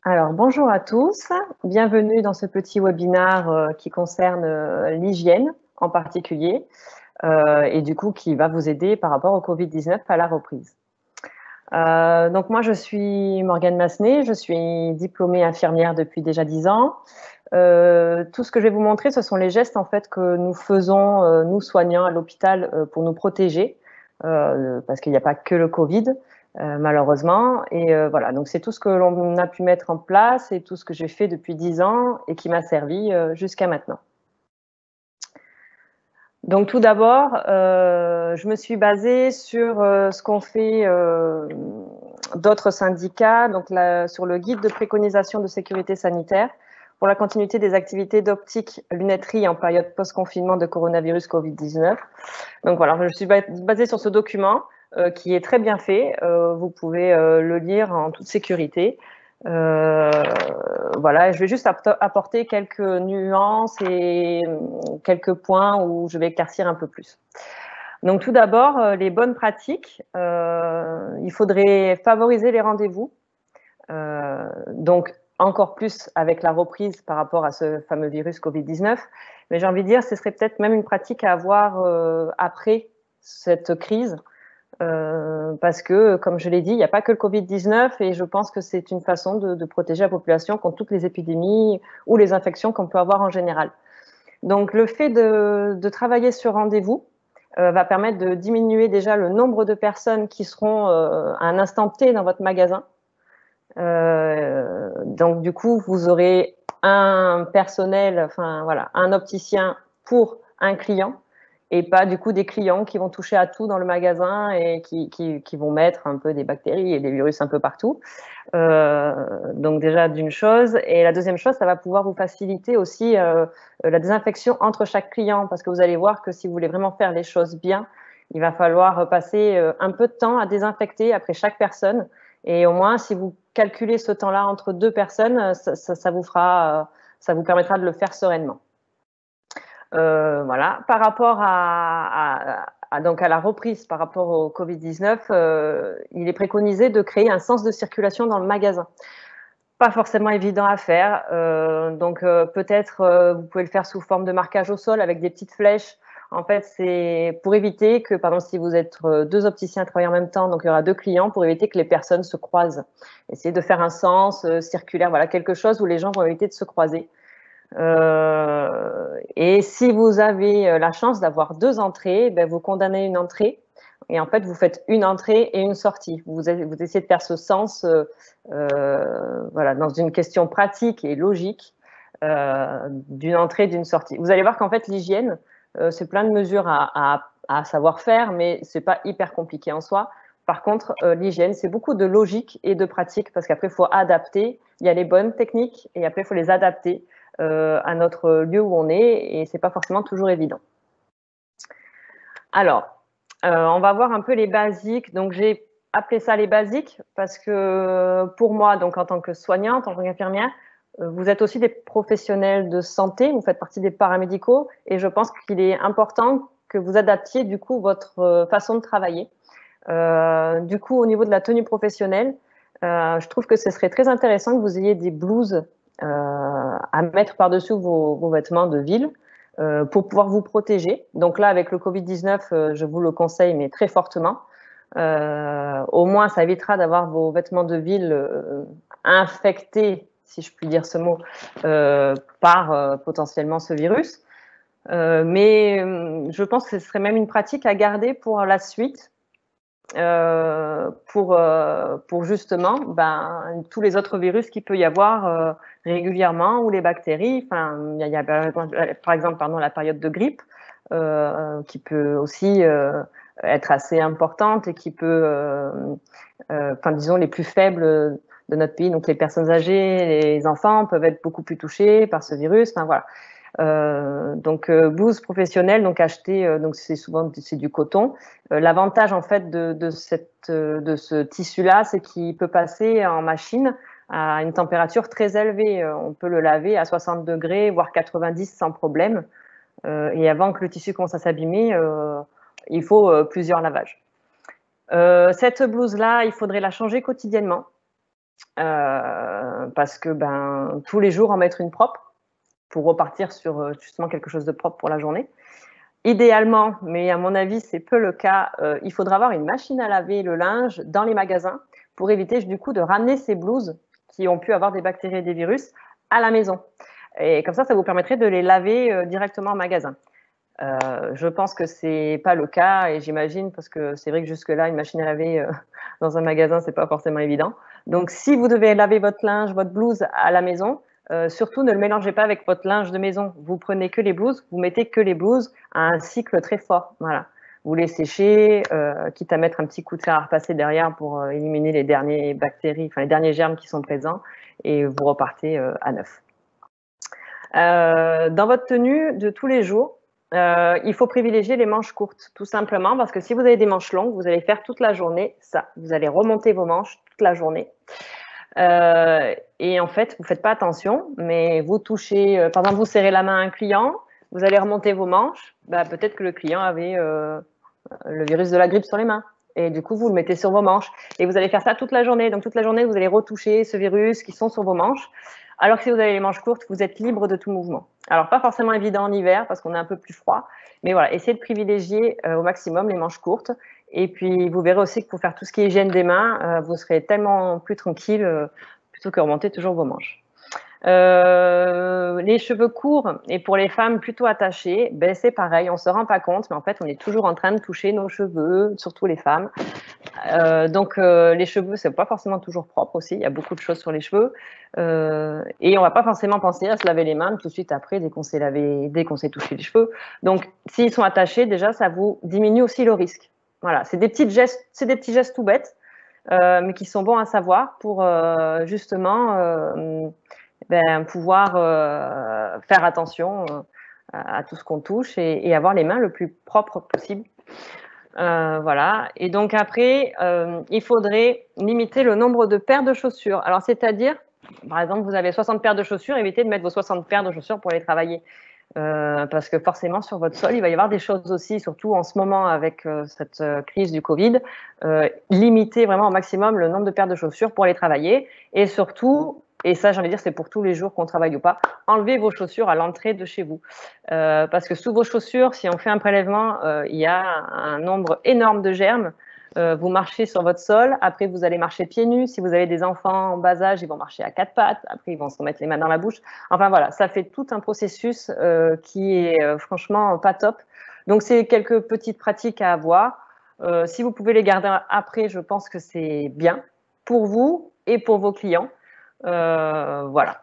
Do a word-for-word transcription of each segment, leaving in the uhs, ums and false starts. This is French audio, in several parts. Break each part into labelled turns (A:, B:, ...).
A: Alors, bonjour à tous, bienvenue dans ce petit webinaire euh, qui concerne euh, l'hygiène en particulier euh, et du coup qui va vous aider par rapport au Covid dix-neuf à la reprise. Euh, donc moi je suis Morgane Massenet, je suis diplômée infirmière depuis déjà dix ans. Euh, tout ce que je vais vous montrer, ce sont les gestes en fait que nous faisons, euh, nous soignants à l'hôpital, euh, pour nous protéger, euh, parce qu'il n'y a pas que le Covid, euh, malheureusement. Et euh, voilà, donc c'est tout ce que l'on a pu mettre en place et tout ce que j'ai fait depuis dix ans et qui m'a servi euh, jusqu'à maintenant. Donc tout d'abord, euh, je me suis basée sur euh, ce qu'ont fait euh, d'autres syndicats, donc là, sur le guide de préconisation de sécurité sanitaire pour la continuité des activités d'optique lunetterie en période post-confinement de coronavirus Covid dix-neuf. Donc voilà, je suis basée sur ce document euh, qui est très bien fait. Euh, vous pouvez euh, le lire en toute sécurité. Euh, voilà, je vais juste apporter quelques nuances et quelques points où je vais éclaircir un peu plus. Donc tout d'abord, les bonnes pratiques. Euh, il faudrait favoriser les rendez-vous. Euh, donc encore plus avec la reprise par rapport à ce fameux virus Covid dix-neuf. Mais j'ai envie de dire, ce serait peut-être même une pratique à avoir euh, après cette crise. Euh, parce que, comme je l'ai dit, il n'y a pas que le Covid dix-neuf et je pense que c'est une façon de, de protéger la population contre toutes les épidémies ou les infections qu'on peut avoir en général. Donc, le fait de, de travailler sur rendez-vous euh, va permettre de diminuer déjà le nombre de personnes qui seront euh, à un instant T dans votre magasin. Euh, donc, du coup, vous aurez un personnel, enfin voilà, un opticien pour un client et pas du coup des clients qui vont toucher à tout dans le magasin et qui, qui, qui vont mettre un peu des bactéries et des virus un peu partout. Euh, donc déjà d'une chose. Et la deuxième chose, ça va pouvoir vous faciliter aussi euh, la désinfection entre chaque client parce que vous allez voir que si vous voulez vraiment faire les choses bien, il va falloir passer un peu de temps à désinfecter après chaque personne. Et au moins, si vous calculez ce temps-là entre deux personnes, ça, ça, ça vous fera, ça vous permettra de le faire sereinement. Euh, voilà. Par rapport à, à, à, donc à la reprise par rapport au Covid dix-neuf, euh, il est préconisé de créer un sens de circulation dans le magasin. Pas forcément évident à faire, euh, donc euh, peut-être euh, vous pouvez le faire sous forme de marquage au sol avec des petites flèches. En fait, c'est pour éviter que, par exemple, si vous êtes deux opticiens travaillant en même temps, donc il y aura deux clients, pour éviter que les personnes se croisent. Essayez de faire un sens euh, circulaire, voilà, quelque chose où les gens vont éviter de se croiser. Euh, et si vous avez la chance d'avoir deux entrées, ben vous condamnez une entrée et en fait vous faites une entrée et une sortie. Vous, vous essayez de faire ce sens euh, euh, voilà, dans une question pratique et logique euh, d'une entrée et d'une sortie. Vous allez voir qu'en fait l'hygiène, euh, c'est plein de mesures à, à, à savoir faire, mais c'est pas hyper compliqué en soi. Par contre, euh, l'hygiène, c'est beaucoup de logique et de pratique parce qu'après, il faut adapter. Il y a les bonnes techniques et après, il faut les adapter euh, à notre lieu où on est et c'est pas forcément toujours évident. Alors, euh, on va voir un peu les basiques. Donc, j'ai appelé ça les basiques parce que pour moi, donc en tant que soignante, en tant qu'infirmière, vous êtes aussi des professionnels de santé, vous faites partie des paramédicaux et je pense qu'il est important que vous adaptiez du coup votre façon de travailler. Euh, du coup, au niveau de la tenue professionnelle, euh, je trouve que ce serait très intéressant que vous ayez des blouses euh, à mettre par-dessus vos, vos vêtements de ville euh, pour pouvoir vous protéger. Donc là, avec le Covid dix-neuf, euh, je vous le conseille, mais très fortement. Euh, au moins, ça évitera d'avoir vos vêtements de ville euh, infectés, si je puis dire ce mot, euh, par euh, potentiellement ce virus. Euh, mais euh, je pense que ce serait même une pratique à garder pour la suite. Euh, pour, euh, pour justement ben, tous les autres virus qu'il peut y avoir euh, régulièrement ou les bactéries. Enfin, il y a, par exemple pardon, la période de grippe euh, qui peut aussi euh, être assez importante et qui peut, euh, euh, enfin, disons, les plus faibles de notre pays, donc les personnes âgées, les enfants peuvent être beaucoup plus touchés par ce virus. Enfin, voilà. Euh, donc euh, blouse professionnelle, donc acheter, euh, donc c'est souvent c'est du coton. Euh, L'avantage en fait de, de, cette, de ce tissu-là, c'est qu'il peut passer en machine à une température très élevée. Euh, on peut le laver à soixante degrés, voire quatre-vingt-dix sans problème. Euh, et avant que le tissu commence à s'abîmer, euh, il faut euh, plusieurs lavages. Euh, cette blouse-là, il faudrait la changer quotidiennement. euh, parce que ben, tous les jours en mettre une propre pour repartir sur justement quelque chose de propre pour la journée. Idéalement, mais à mon avis, c'est peu le cas, euh, il faudra avoir une machine à laver le linge dans les magasins pour éviter du coup de ramener ces blouses qui ont pu avoir des bactéries et des virus à la maison. Et comme ça, ça vous permettrait de les laver euh, directement en magasin. Euh, je pense que c'est pas le cas et j'imagine parce que c'est vrai que jusque-là, une machine à laver euh, dans un magasin, c'est pas forcément évident. Donc, si vous devez laver votre linge, votre blouse à la maison, euh, surtout ne le mélangez pas avec votre linge de maison. Vous prenez que les blouses, vous mettez que les blouses à un cycle très fort. Voilà. Vous les séchez, euh, quitte à mettre un petit coup de fer à repasser derrière pour euh, éliminer les dernières bactéries, enfin les derniers germes qui sont présents et vous repartez euh, à neuf. Euh, dans votre tenue de tous les jours, euh, il faut privilégier les manches courtes, tout simplement, parce que si vous avez des manches longues, vous allez faire toute la journée ça. Vous allez remonter vos manches toute la journée. Euh, et en fait, vous ne faites pas attention, mais vous touchez, euh, par exemple, vous serrez la main à un client, vous allez remonter vos manches, bah, peut-être que le client avait euh, le virus de la grippe sur les mains. Et du coup, vous le mettez sur vos manches. Et vous allez faire ça toute la journée. Donc, toute la journée, vous allez retoucher ce virus qui sont sur vos manches. Alors que si vous avez les manches courtes, vous êtes libre de tout mouvement. Alors, pas forcément évident en hiver parce qu'on est un peu plus froid. Mais voilà, essayez de privilégier euh, au maximum les manches courtes. Et puis, vous verrez aussi que pour faire tout ce qui est hygiène des mains, euh, vous serez tellement plus tranquille euh, plutôt que remonter toujours vos manches. Euh, les cheveux courts et pour les femmes plutôt attachés, ben c'est pareil, on se rend pas compte, mais en fait on est toujours en train de toucher nos cheveux, surtout les femmes. Euh, donc euh, les cheveux c'est pas forcément toujours propre aussi, il y a beaucoup de choses sur les cheveux euh, et on va pas forcément penser à se laver les mains tout de suite après dès qu'on s'est lavé, dès qu'on s'est touché les cheveux. Donc s'ils sont attachés déjà ça vous diminue aussi le risque. Voilà, c'est des petits gestes, c'est des petits gestes tout bêtes, euh, mais qui sont bons à savoir pour euh, justement euh, ben, pouvoir euh, faire attention euh, à tout ce qu'on touche et, et avoir les mains le plus propres possible. Euh, voilà. Et donc après, euh, il faudrait limiter le nombre de paires de chaussures. Alors, c'est-à-dire, par exemple, vous avez soixante paires de chaussures, évitez de mettre vos soixante paires de chaussures pour les travailler. Euh, parce que forcément, sur votre sol, il va y avoir des choses aussi, surtout en ce moment avec euh, cette euh, crise du Covid, euh, limiter vraiment au maximum le nombre de paires de chaussures pour les travailler. Et surtout, et ça, j'ai envie de dire, c'est pour tous les jours qu'on travaille ou pas, enlevez vos chaussures à l'entrée de chez vous. Euh, parce que sous vos chaussures, si on fait un prélèvement, euh, il y a un nombre énorme de germes. Euh, vous marchez sur votre sol, après vous allez marcher pieds nus. Si vous avez des enfants en bas âge, ils vont marcher à quatre pattes, après ils vont se remettre les mains dans la bouche. Enfin voilà, ça fait tout un processus euh, qui est euh, franchement pas top. Donc c'est quelques petites pratiques à avoir. Euh, si vous pouvez les garder après, je pense que c'est bien pour vous et pour vos clients. Euh, voilà.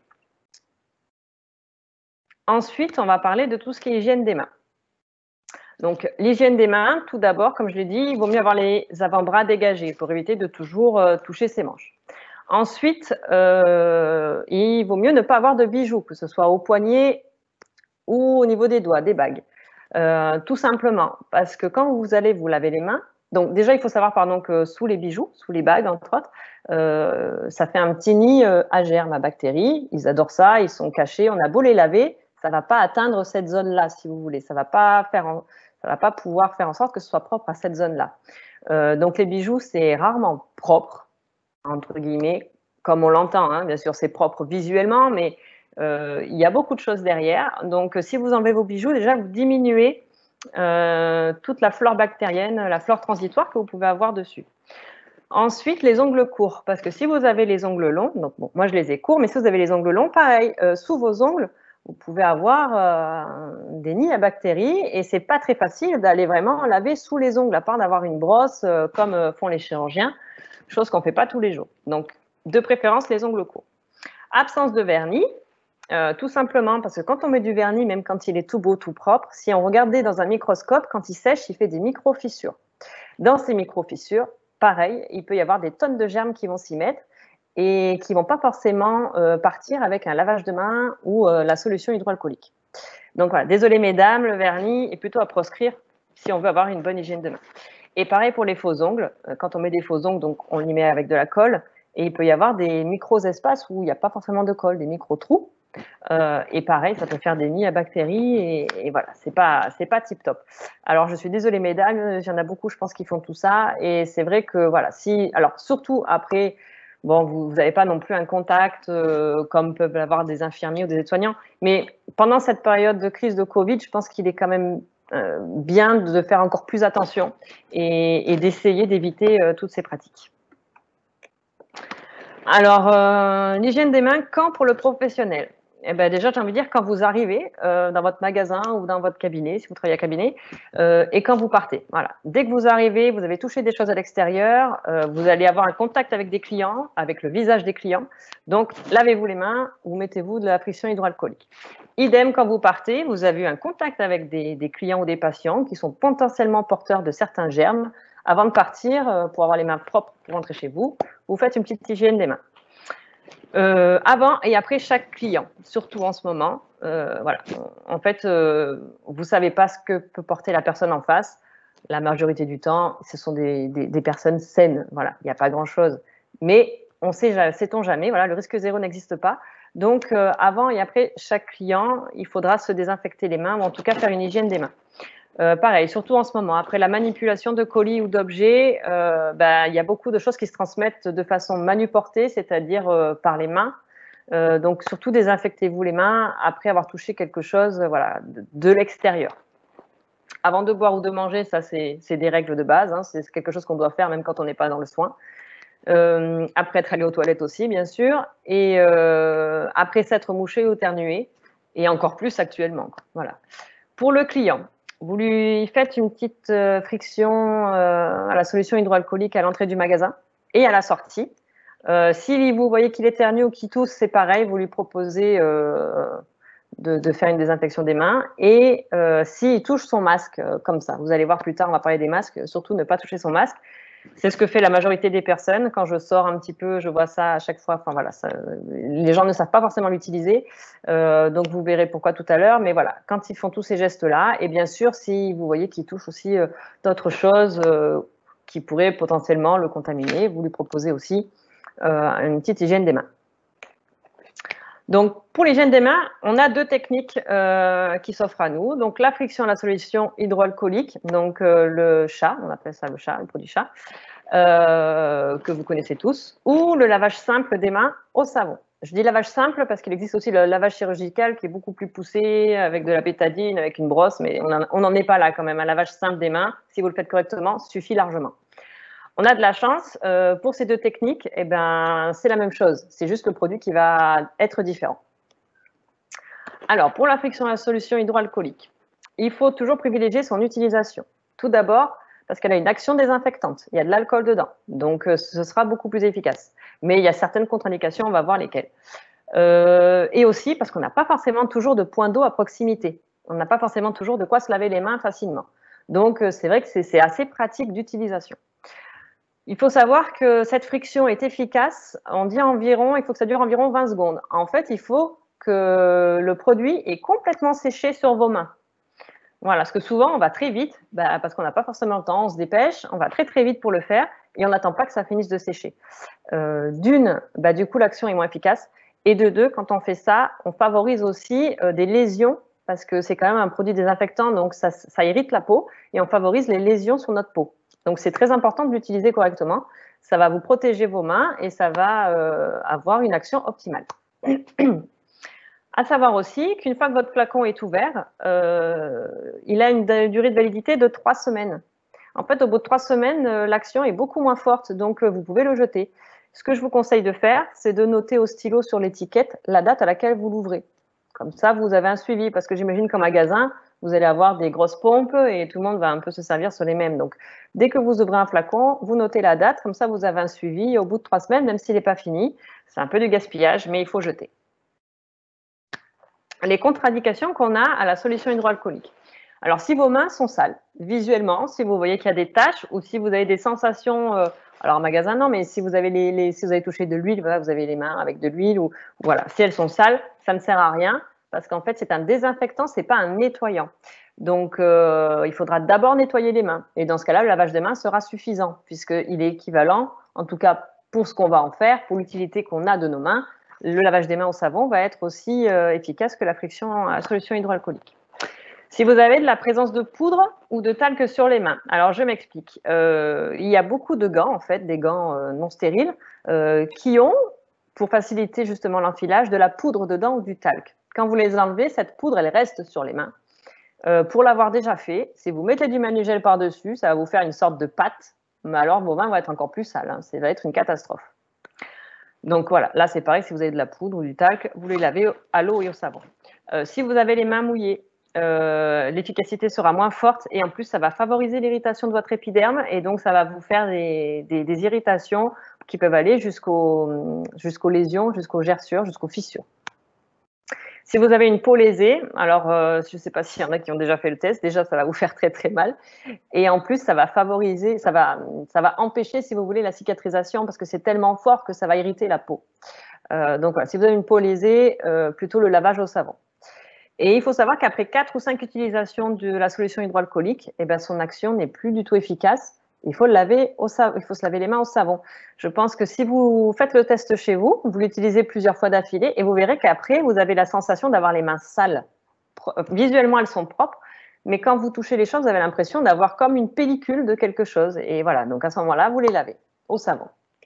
A: Ensuite, on va parler de tout ce qui est hygiène des mains. Donc, l'hygiène des mains, tout d'abord, comme je l'ai dit, il vaut mieux avoir les avant-bras dégagés pour éviter de toujours euh, toucher ses manches. Ensuite, euh, il vaut mieux ne pas avoir de bijoux, que ce soit au poignet ou au niveau des doigts, des bagues. Euh, tout simplement, parce que quand vous allez vous laver les mains, donc déjà, il faut savoir pardon, que sous les bijoux, sous les bagues, entre autres, euh, ça fait un petit nid euh, à germes, à bactéries. Ils adorent ça, ils sont cachés. On a beau les laver, ça ne va pas atteindre cette zone-là, si vous voulez. Ça ne va pas faire en, ça va pas pouvoir faire en sorte que ce soit propre à cette zone-là. Euh, donc les bijoux, c'est rarement propre, entre guillemets, comme on l'entend. Hein. Bien sûr, c'est propre visuellement, mais euh, il y a beaucoup de choses derrière. Donc si vous enlevez vos bijoux, déjà, vous diminuez euh, toute la flore bactérienne, la flore transitoire que vous pouvez avoir dessus. Ensuite, les ongles courts, parce que si vous avez les ongles longs, donc bon, moi je les ai courts, mais si vous avez les ongles longs, pareil, euh, sous vos ongles, vous pouvez avoir euh, des nids à bactéries et c'est pas très facile d'aller vraiment laver sous les ongles, à part d'avoir une brosse euh, comme euh, font les chirurgiens, chose qu'on fait pas tous les jours. Donc, de préférence, les ongles courts. Absence de vernis, euh, tout simplement parce que quand on met du vernis, même quand il est tout beau, tout propre, si on regardait dans un microscope, quand il sèche, il fait des micro-fissures. Dans ces micro-fissures, pareil, il peut y avoir des tonnes de germes qui vont s'y mettre et qui ne vont pas forcément euh, partir avec un lavage de main ou euh, la solution hydroalcoolique. Donc voilà, désolé mesdames, le vernis est plutôt à proscrire si on veut avoir une bonne hygiène de main. Et pareil pour les faux ongles, quand on met des faux ongles, donc on les met avec de la colle et il peut y avoir des micro-espaces où il n'y a pas forcément de colle, des micro-trous. Euh, et pareil, ça peut faire des nids à bactéries et, et voilà, c'est pas, c'est pas tip top. Alors je suis désolée mesdames, il y en a beaucoup, je pense, qui font tout ça et c'est vrai que voilà, si, alors surtout après, Bon, vous n'avez pas non plus un contact euh, comme peuvent l'avoir des infirmiers ou des aides-soignants. Mais pendant cette période de crise de Covid, je pense qu'il est quand même euh, bien de faire encore plus attention et, et d'essayer d'éviter euh, toutes ces pratiques. Alors, euh, l'hygiène des mains, quand pour le professionnel? Eh ben déjà, j'ai envie de dire quand vous arrivez euh, dans votre magasin ou dans votre cabinet, si vous travaillez à cabinet, euh, et quand vous partez. Voilà. Dès que vous arrivez, vous avez touché des choses à l'extérieur, euh, vous allez avoir un contact avec des clients, avec le visage des clients. Donc, lavez-vous les mains ou mettez-vous de la friction hydroalcoolique. Idem, quand vous partez, vous avez eu un contact avec des, des clients ou des patients qui sont potentiellement porteurs de certains germes. Avant de partir, euh, pour avoir les mains propres pour rentrer chez vous, vous faites une petite hygiène des mains. Euh, avant et après chaque client, surtout en ce moment. Euh, voilà. En fait, euh, vous ne savez pas ce que peut porter la personne en face. La majorité du temps, ce sont des, des, des personnes saines. Voilà, il n'y a pas grand-chose. Mais on sait, sait-on jamais. Voilà, le risque zéro n'existe pas. Donc, euh, avant et après chaque client, il faudra se désinfecter les mains ou en tout cas faire une hygiène des mains. Euh, pareil, surtout en ce moment, après la manipulation de colis ou d'objets, euh, bah, il y a beaucoup de choses qui se transmettent de façon manuportée, c'est-à-dire euh, par les mains. Euh, donc, surtout désinfectez-vous les mains après avoir touché quelque chose euh, voilà, de, de l'extérieur. Avant de boire ou de manger, ça, c'est des règles de base. Hein, c'est quelque chose qu'on doit faire même quand on n'est pas dans le soin. Euh, après être allé aux toilettes aussi, bien sûr. Et euh, après s'être mouché ou éternué. Et encore plus actuellement. Voilà. Pour le client, vous lui faites une petite euh, friction euh, à la solution hydroalcoolique à l'entrée du magasin et à la sortie. Euh, si vous voyez qu'il éternue ou qu'il tousse, c'est pareil, vous lui proposez euh, de, de faire une désinfection des mains. Et euh, s'il touche son masque, euh, comme ça, vous allez voir plus tard, on va parler des masques, surtout ne pas toucher son masque. C'est ce que fait la majorité des personnes. Quand je sors un petit peu, je vois ça à chaque fois. Enfin voilà, ça, les gens ne savent pas forcément l'utiliser. Euh, donc vous verrez pourquoi tout à l'heure. Mais voilà, quand ils font tous ces gestes-là, et bien sûr, si vous voyez qu'ils touchent aussi euh, d'autres choses euh, qui pourraient potentiellement le contaminer, vous lui proposez aussi euh, une petite hygiène des mains. Donc, pour l'hygiène des mains, on a deux techniques euh, qui s'offrent à nous. Donc, la friction à la solution hydroalcoolique, donc euh, le chat, on appelle ça le chat, le produit chat, euh, que vous connaissez tous, ou le lavage simple des mains au savon. Je dis lavage simple parce qu'il existe aussi le lavage chirurgical qui est beaucoup plus poussé, avec de la bétadine, avec une brosse, mais on n'en est pas là quand même. Un lavage simple des mains, si vous le faites correctement, suffit largement. On a de la chance, euh, pour ces deux techniques, eh ben, c'est la même chose. C'est juste le produit qui va être différent. Alors, pour la friction à la solution hydroalcoolique, il faut toujours privilégier son utilisation. Tout d'abord, parce qu'elle a une action désinfectante. Il y a de l'alcool dedans, donc euh, ce sera beaucoup plus efficace. Mais il y a certaines contre-indications, on va voir lesquelles. Euh, et aussi parce qu'on n'a pas forcément toujours de point d'eau à proximité. On n'a pas forcément toujours de quoi se laver les mains facilement. Donc, euh, c'est vrai que c'est assez pratique d'utilisation. Il faut savoir que cette friction est efficace, on dit environ, il faut que ça dure environ vingt secondes. En fait, il faut que le produit est complètement séché sur vos mains. Voilà, parce que souvent, on va très vite, bah, parce qu'on n'a pas forcément le temps, on se dépêche, on va très très vite pour le faire et on n'attend pas que ça finisse de sécher. Euh, D'une, bah, du coup, l'action est moins efficace. Et de deux, quand on fait ça, on favorise aussi euh, des lésions, parce que c'est quand même un produit désinfectant, donc ça, ça irrite la peau, et on favorise les lésions sur notre peau. Donc, c'est très important de l'utiliser correctement. Ça va vous protéger vos mains et ça va euh, avoir une action optimale. À savoir aussi qu'une fois que votre flacon est ouvert, euh, il a une durée de validité de trois semaines. En fait, au bout de trois semaines, euh, l'action est beaucoup moins forte, donc euh, vous pouvez le jeter. Ce que je vous conseille de faire, c'est de noter au stylo sur l'étiquette la date à laquelle vous l'ouvrez. Comme ça, vous avez un suivi, parce que j'imagine qu'en magasin, vous allez avoir des grosses pompes et tout le monde va un peu se servir sur les mêmes. Donc, dès que vous ouvrez un flacon, vous notez la date, comme ça, vous avez un suivi. Et au bout de trois semaines, même s'il n'est pas fini, c'est un peu du gaspillage, mais il faut jeter. Les contre-indications qu'on a à la solution hydroalcoolique. Alors, si vos mains sont sales, visuellement, si vous voyez qu'il y a des taches ou si vous avez des sensations, euh, alors en magasin non, mais si vous avez les, les si vous avez touché de l'huile, voilà, vous avez les mains avec de l'huile ou voilà, si elles sont sales, ça ne sert à rien parce qu'en fait c'est un désinfectant, c'est pas un nettoyant. Donc, euh, il faudra d'abord nettoyer les mains et dans ce cas-là, le lavage des mains sera suffisant puisqu'il est équivalent, en tout cas pour ce qu'on va en faire, pour l'utilité qu'on a de nos mains. Le lavage des mains au savon va être aussi euh, efficace que la friction à la solution hydroalcoolique. Si vous avez de la présence de poudre ou de talc sur les mains, alors je m'explique. Euh, il y a beaucoup de gants, en fait, des gants euh, non stériles, euh, qui ont, pour faciliter justement l'enfilage, de la poudre dedans ou du talc. Quand vous les enlevez, cette poudre, elle reste sur les mains. Euh, pour l'avoir déjà fait, si vous mettez du Manugel par-dessus, ça va vous faire une sorte de pâte, mais alors vos mains vont être encore plus sales, hein, ça va être une catastrophe. Donc voilà, là c'est pareil, si vous avez de la poudre ou du talc, vous les lavez à l'eau et au savon. Euh, si vous avez les mains mouillées, euh, l'efficacité sera moins forte et en plus ça va favoriser l'irritation de votre épiderme et donc ça va vous faire des, des, des irritations qui peuvent aller jusqu'au, jusqu'aux lésions, jusqu'aux gerçures, jusqu'aux fissures. Si vous avez une peau lésée, alors euh, je ne sais pas s'il y en a qui ont déjà fait le test, déjà ça va vous faire très très mal. Et en plus, ça va favoriser, ça va, ça va empêcher, si vous voulez, la cicatrisation parce que c'est tellement fort que ça va irriter la peau. Euh, donc voilà, si vous avez une peau lésée, euh, plutôt le lavage au savon. Et il faut savoir qu'après quatre ou cinq utilisations de la solution hydroalcoolique, eh ben, son action n'est plus du tout efficace. Il faut, le laver au savon, il faut se laver les mains au savon. Je pense que si vous faites le test chez vous, vous l'utilisez plusieurs fois d'affilée et vous verrez qu'après, vous avez la sensation d'avoir les mains sales. Visuellement, elles sont propres, mais quand vous touchez les choses, vous avez l'impression d'avoir comme une pellicule de quelque chose. Et voilà, donc à ce moment-là, vous les lavez au savon.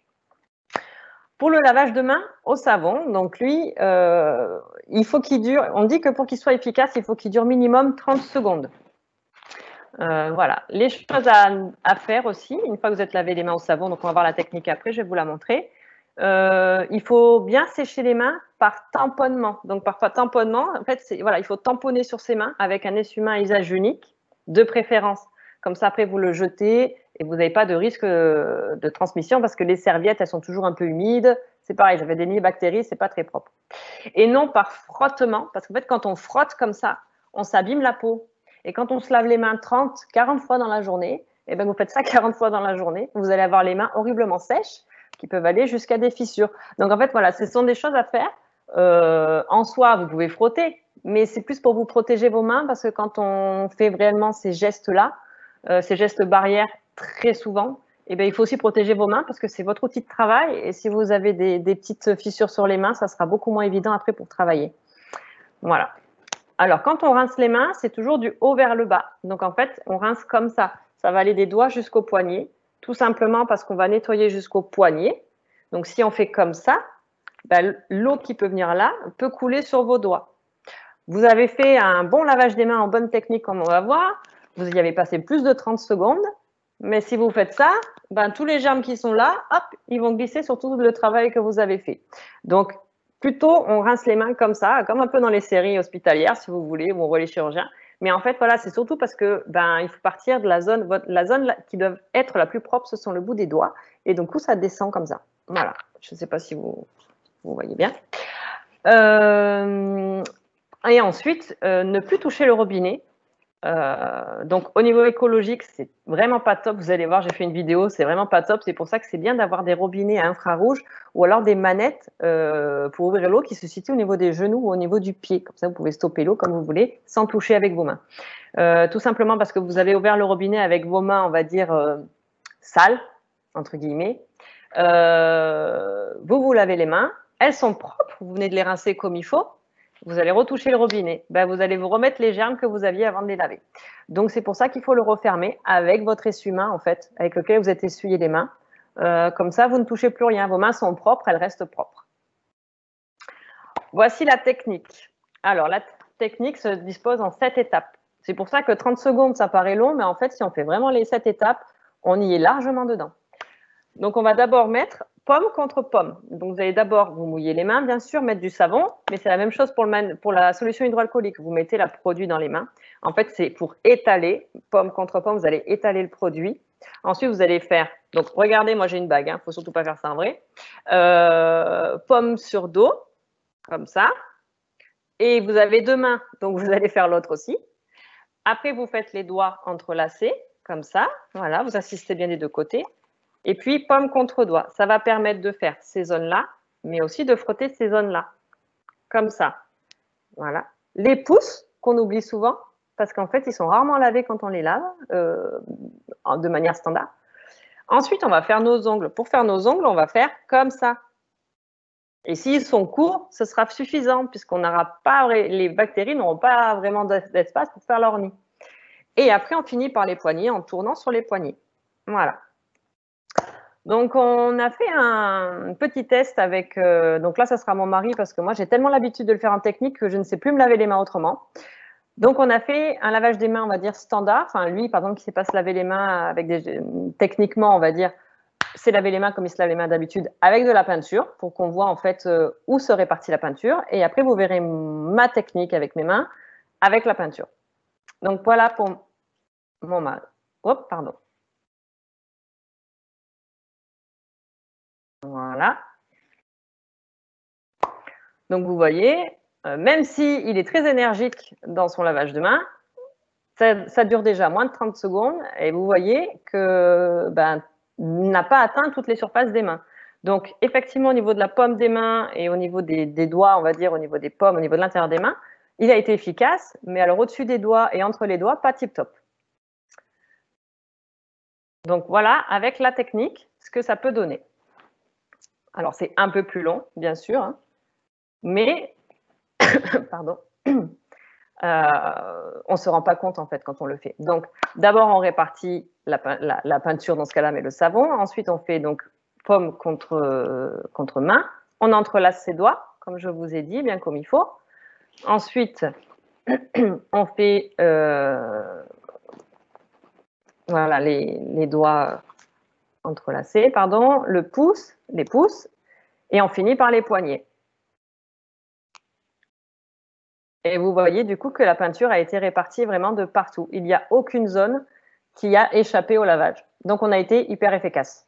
A: Pour le lavage de mains au savon, donc lui, euh, il faut qu'il dure, on dit que pour qu'il soit efficace, il faut qu'il dure minimum trente secondes. Euh, voilà, les choses à, à faire aussi, une fois que vous êtes lavé les mains au savon, donc on va voir la technique après, je vais vous la montrer. Euh, il faut bien sécher les mains par tamponnement. Donc parfois tamponnement, en fait, voilà, il faut tamponner sur ses mains avec un essuie-main à usage unique, de préférence. Comme ça, après, vous le jetez et vous n'avez pas de risque de transmission parce que les serviettes, elles sont toujours un peu humides. C'est pareil, j'avais des nids de bactéries, c'est pas très propre. Et non par frottement, parce qu'en fait, quand on frotte comme ça, on s'abîme la peau. Et quand on se lave les mains trente, quarante fois dans la journée, et ben vous faites ça quarante fois dans la journée, vous allez avoir les mains horriblement sèches qui peuvent aller jusqu'à des fissures. Donc en fait, voilà, ce sont des choses à faire. Euh, en soi, vous pouvez frotter, mais c'est plus pour vous protéger vos mains parce que quand on fait réellement ces gestes-là, euh, ces gestes barrières très souvent, eh bien, il faut aussi protéger vos mains parce que c'est votre outil de travail et si vous avez des, des petites fissures sur les mains, ça sera beaucoup moins évident après pour travailler. Voilà. Alors, quand on rince les mains, c'est toujours du haut vers le bas. Donc, en fait, on rince comme ça. Ça va aller des doigts jusqu'au poignet, tout simplement parce qu'on va nettoyer jusqu'au poignet. Donc, si on fait comme ça, ben, l'eau qui peut venir là peut couler sur vos doigts. Vous avez fait un bon lavage des mains en bonne technique, comme on va voir. Vous y avez passé plus de trente secondes. Mais si vous faites ça, ben, tous les germes qui sont là, hop, ils vont glisser sur tout le travail que vous avez fait. Donc, plutôt, on rince les mains comme ça, comme un peu dans les séries hospitalières, si vous voulez, où on voit les chirurgiens. Mais en fait, voilà, c'est surtout parce que ben, il faut partir de la zone, la zone qui doit être la plus propre, ce sont le bout des doigts. Et donc, ça descend comme ça. Voilà. Je ne sais pas si vous, vous voyez bien. Euh, et ensuite, euh, ne plus toucher le robinet. Euh, donc, au niveau écologique, c'est vraiment pas top. Vous allez voir, j'ai fait une vidéo, c'est vraiment pas top. C'est pour ça que c'est bien d'avoir des robinets à infrarouge ou alors des manettes euh, pour ouvrir l'eau qui se situent au niveau des genoux ou au niveau du pied. Comme ça, vous pouvez stopper l'eau comme vous voulez sans toucher avec vos mains. Euh, tout simplement parce que vous avez ouvert le robinet avec vos mains, on va dire, euh, sales, entre guillemets. Euh, vous vous lavez les mains, elles sont propres, vous venez de les rincer comme il faut. Vous allez retoucher le robinet, ben, vous allez vous remettre les germes que vous aviez avant de les laver. Donc, c'est pour ça qu'il faut le refermer avec votre essuie-main, en fait, avec lequel vous êtes essuyé les mains. Euh, comme ça, vous ne touchez plus rien. Vos mains sont propres, elles restent propres. Voici la technique. Alors, la technique se dispose en sept étapes. C'est pour ça que trente secondes, ça paraît long, mais en fait, si on fait vraiment les sept étapes, on y est largement dedans. Donc, on va d'abord mettre pomme contre pomme. Donc, vous allez d'abord vous mouiller les mains, bien sûr, mettre du savon, mais c'est la même chose pour, le pour la solution hydroalcoolique. Vous mettez le produit dans les mains. En fait, c'est pour étaler, pomme contre pomme, vous allez étaler le produit. Ensuite, vous allez faire, donc regardez, moi j'ai une bague, il hein, ne faut surtout pas faire ça en vrai. Euh, pomme sur dos, comme ça. Et vous avez deux mains, donc vous allez faire l'autre aussi. Après, vous faites les doigts entrelacés, comme ça. Voilà, vous assistez bien des deux côtés. Et puis, pomme contre doigt. Ça va permettre de faire ces zones-là, mais aussi de frotter ces zones-là. Comme ça. Voilà. Les pouces, qu'on oublie souvent, parce qu'en fait, ils sont rarement lavés quand on les lave, euh, de manière standard. Ensuite, on va faire nos ongles. Pour faire nos ongles, on va faire comme ça. Et s'ils sont courts, ce sera suffisant puisqu'on n'aura pas, les bactéries n'auront pas vraiment d'espace pour faire leur nid. Et après, on finit par les poignets en tournant sur les poignets. Voilà. Donc, on a fait un petit test avec, euh, donc là, ça sera mon mari parce que moi, j'ai tellement l'habitude de le faire en technique que je ne sais plus me laver les mains autrement. Donc, on a fait un lavage des mains, on va dire, standard. Enfin, lui, par exemple, qui ne sait pas se laver les mains avec des, techniquement, on va dire, c'est laver les mains comme il se lave les mains d'habitude avec de la peinture pour qu'on voit en fait euh, où se répartit la peinture. Et après, vous verrez ma technique avec mes mains avec la peinture. Donc, voilà pour mon mari. Hop, pardon. Voilà. Donc, vous voyez, euh, même s'il il est très énergique dans son lavage de mains, ça, ça dure déjà moins de trente secondes et vous voyez que ben, n'a pas atteint toutes les surfaces des mains. Donc, effectivement, au niveau de la paume des mains et au niveau des, des doigts, on va dire, au niveau des paumes, au niveau de l'intérieur des mains, il a été efficace, mais alors au-dessus des doigts et entre les doigts, pas tip-top. Donc, voilà, avec la technique, ce que ça peut donner. Alors, c'est un peu plus long, bien sûr, hein, mais, pardon, euh, on ne se rend pas compte, en fait, quand on le fait. Donc, d'abord, on répartit la, la, la peinture, dans ce cas-là, mais le savon. Ensuite, on fait donc paume contre, euh, contre main. On entrelace ses doigts, comme je vous ai dit, bien comme il faut. Ensuite, on fait euh, voilà, les, les doigts entrelacés, pardon, le pouce, les pouces, et on finit par les poignets. Et vous voyez du coup que la peinture a été répartie vraiment de partout. Il n'y a aucune zone qui a échappé au lavage. Donc, on a été hyper efficace.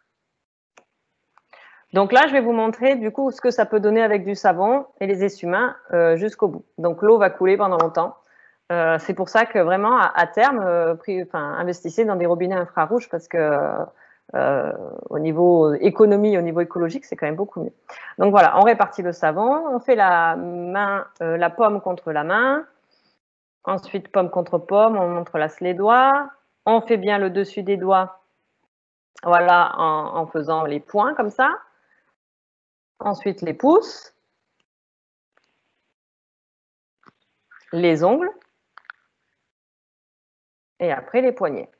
A: Donc là, je vais vous montrer du coup ce que ça peut donner avec du savon et les essuie-mains euh, jusqu'au bout. Donc, l'eau va couler pendant longtemps. Euh, c'est pour ça que vraiment, à, à terme, euh, pris, enfin, investissez dans des robinets infrarouges parce que euh, au niveau économie, au niveau écologique, c'est quand même beaucoup mieux. Donc voilà, on répartit le savon, on fait la main, euh, la paume contre la main. Ensuite, paume contre paume, on entrelace les doigts. On fait bien le dessus des doigts, voilà, en, en faisant les points comme ça. Ensuite, les pouces, les ongles, et après les poignets.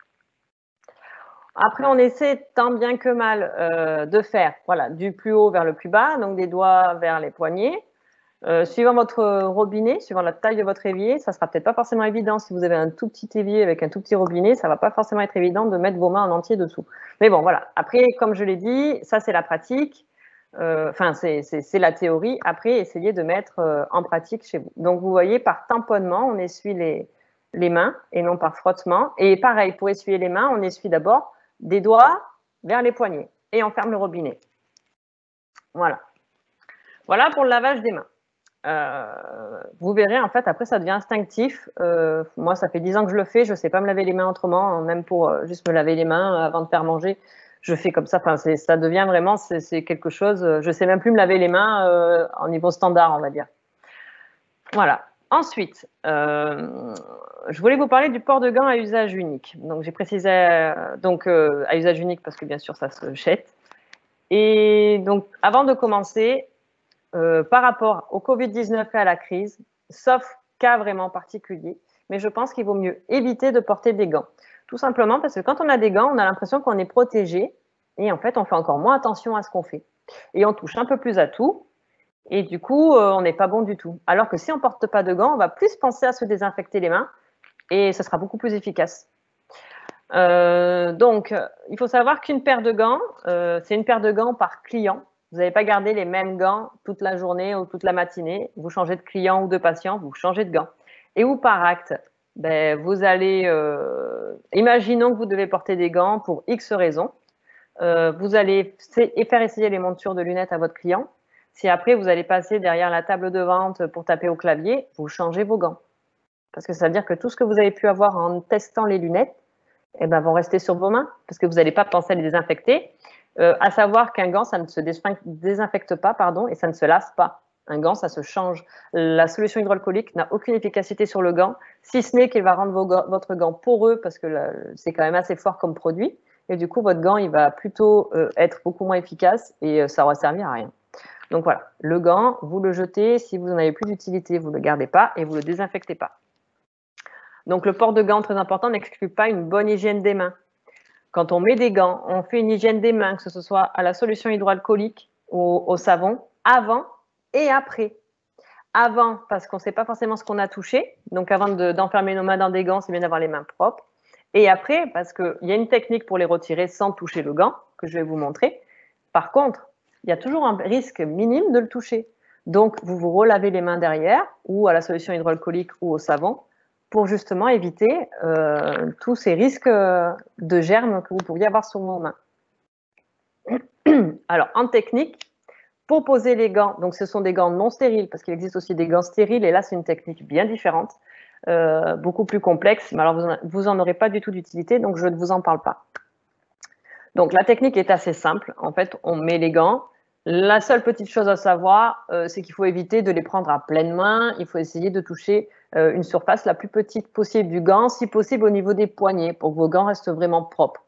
A: Après, on essaie tant bien que mal euh, de faire voilà, du plus haut vers le plus bas, donc des doigts vers les poignets. Euh, suivant votre robinet, suivant la taille de votre évier, ça sera peut-être pas forcément évident. Si vous avez un tout petit évier avec un tout petit robinet, ça va pas forcément être évident de mettre vos mains en entier dessous. Mais bon, voilà. Après, comme je l'ai dit, ça c'est la pratique. Enfin, euh, c'est la théorie. Après, essayez de mettre euh, en pratique chez vous. Donc, vous voyez, par tamponnement, on essuie les, les mains et non par frottement. Et pareil, pour essuyer les mains, on essuie d'abord des doigts vers les poignets et on ferme le robinet. Voilà. Voilà pour le lavage des mains. Euh, vous verrez, en fait, après, ça devient instinctif. Euh, moi, ça fait dix ans que je le fais. Je ne sais pas me laver les mains autrement, même pour euh, juste me laver les mains avant de faire manger. Je fais comme ça. Enfin, ça devient vraiment, c'est quelque chose. Je ne sais même plus me laver les mains euh, en niveau standard, on va dire. Voilà. Ensuite, euh, je voulais vous parler du port de gants à usage unique. Donc, j'ai précisé euh, donc euh, à usage unique parce que bien sûr, ça se jette. Et donc, avant de commencer, Euh, par rapport au Covid dix-neuf et à la crise, sauf cas vraiment particulier, mais je pense qu'il vaut mieux éviter de porter des gants. Tout simplement parce que quand on a des gants, on a l'impression qu'on est protégé et en fait, on fait encore moins attention à ce qu'on fait. Et on touche un peu plus à tout et du coup, euh, on n'est pas bon du tout. Alors que si on ne porte pas de gants, on va plus penser à se désinfecter les mains et ce sera beaucoup plus efficace. Euh, donc, il faut savoir qu'une paire de gants, euh, c'est une paire de gants par client. Vous n'allez pas garder les mêmes gants toute la journée ou toute la matinée. Vous changez de client ou de patient, vous changez de gants. Et ou par acte, ben, vous allez, euh, imaginons que vous devez porter des gants pour X raisons. Euh, vous allez faire essayer les montures de lunettes à votre client. Si après, vous allez passer derrière la table de vente pour taper au clavier, vous changez vos gants. Parce que ça veut dire que tout ce que vous avez pu avoir en testant les lunettes, eh ben, vont rester sur vos mains parce que vous n'allez pas penser à les désinfecter. Euh, à savoir qu'un gant, ça ne se désinfecte pas, pardon, et ça ne se lave pas. Un gant, ça se change. La solution hydroalcoolique n'a aucune efficacité sur le gant, si ce n'est qu'il va rendre vos gants, votre gant poreux parce que c'est quand même assez fort comme produit. Et du coup, votre gant, il va plutôt euh, être beaucoup moins efficace et euh, ça ne va servir à rien. Donc voilà, le gant, vous le jetez. Si vous n'en avez plus d'utilité, vous ne le gardez pas et vous ne le désinfectez pas. Donc le port de gants, très important, n'exclut pas une bonne hygiène des mains. Quand on met des gants, on fait une hygiène des mains, que ce soit à la solution hydroalcoolique ou au savon, avant et après. Avant, parce qu'on ne sait pas forcément ce qu'on a touché. Donc avant d'enfermer nos mains dans des gants, c'est bien d'avoir les mains propres. Et après, parce qu'il y a une technique pour les retirer sans toucher le gant, que je vais vous montrer. Par contre, il y a toujours un risque minime de le toucher. Donc, vous vous relavez les mains derrière, ou à la solution hydroalcoolique ou au savon, pour justement éviter euh, tous ces risques de germes que vous pourriez avoir sur vos mains. Alors, en technique, pour poser les gants, donc ce sont des gants non stériles, parce qu'il existe aussi des gants stériles, et là, c'est une technique bien différente, euh, beaucoup plus complexe, mais alors vous n'en aurez pas du tout d'utilité, donc je ne vous en parle pas. Donc, la technique est assez simple. En fait, on met les gants. La seule petite chose à savoir, euh, c'est qu'il faut éviter de les prendre à pleine main. Il faut essayer de toucher euh, une surface la plus petite possible du gant, si possible au niveau des poignets, pour que vos gants restent vraiment propres.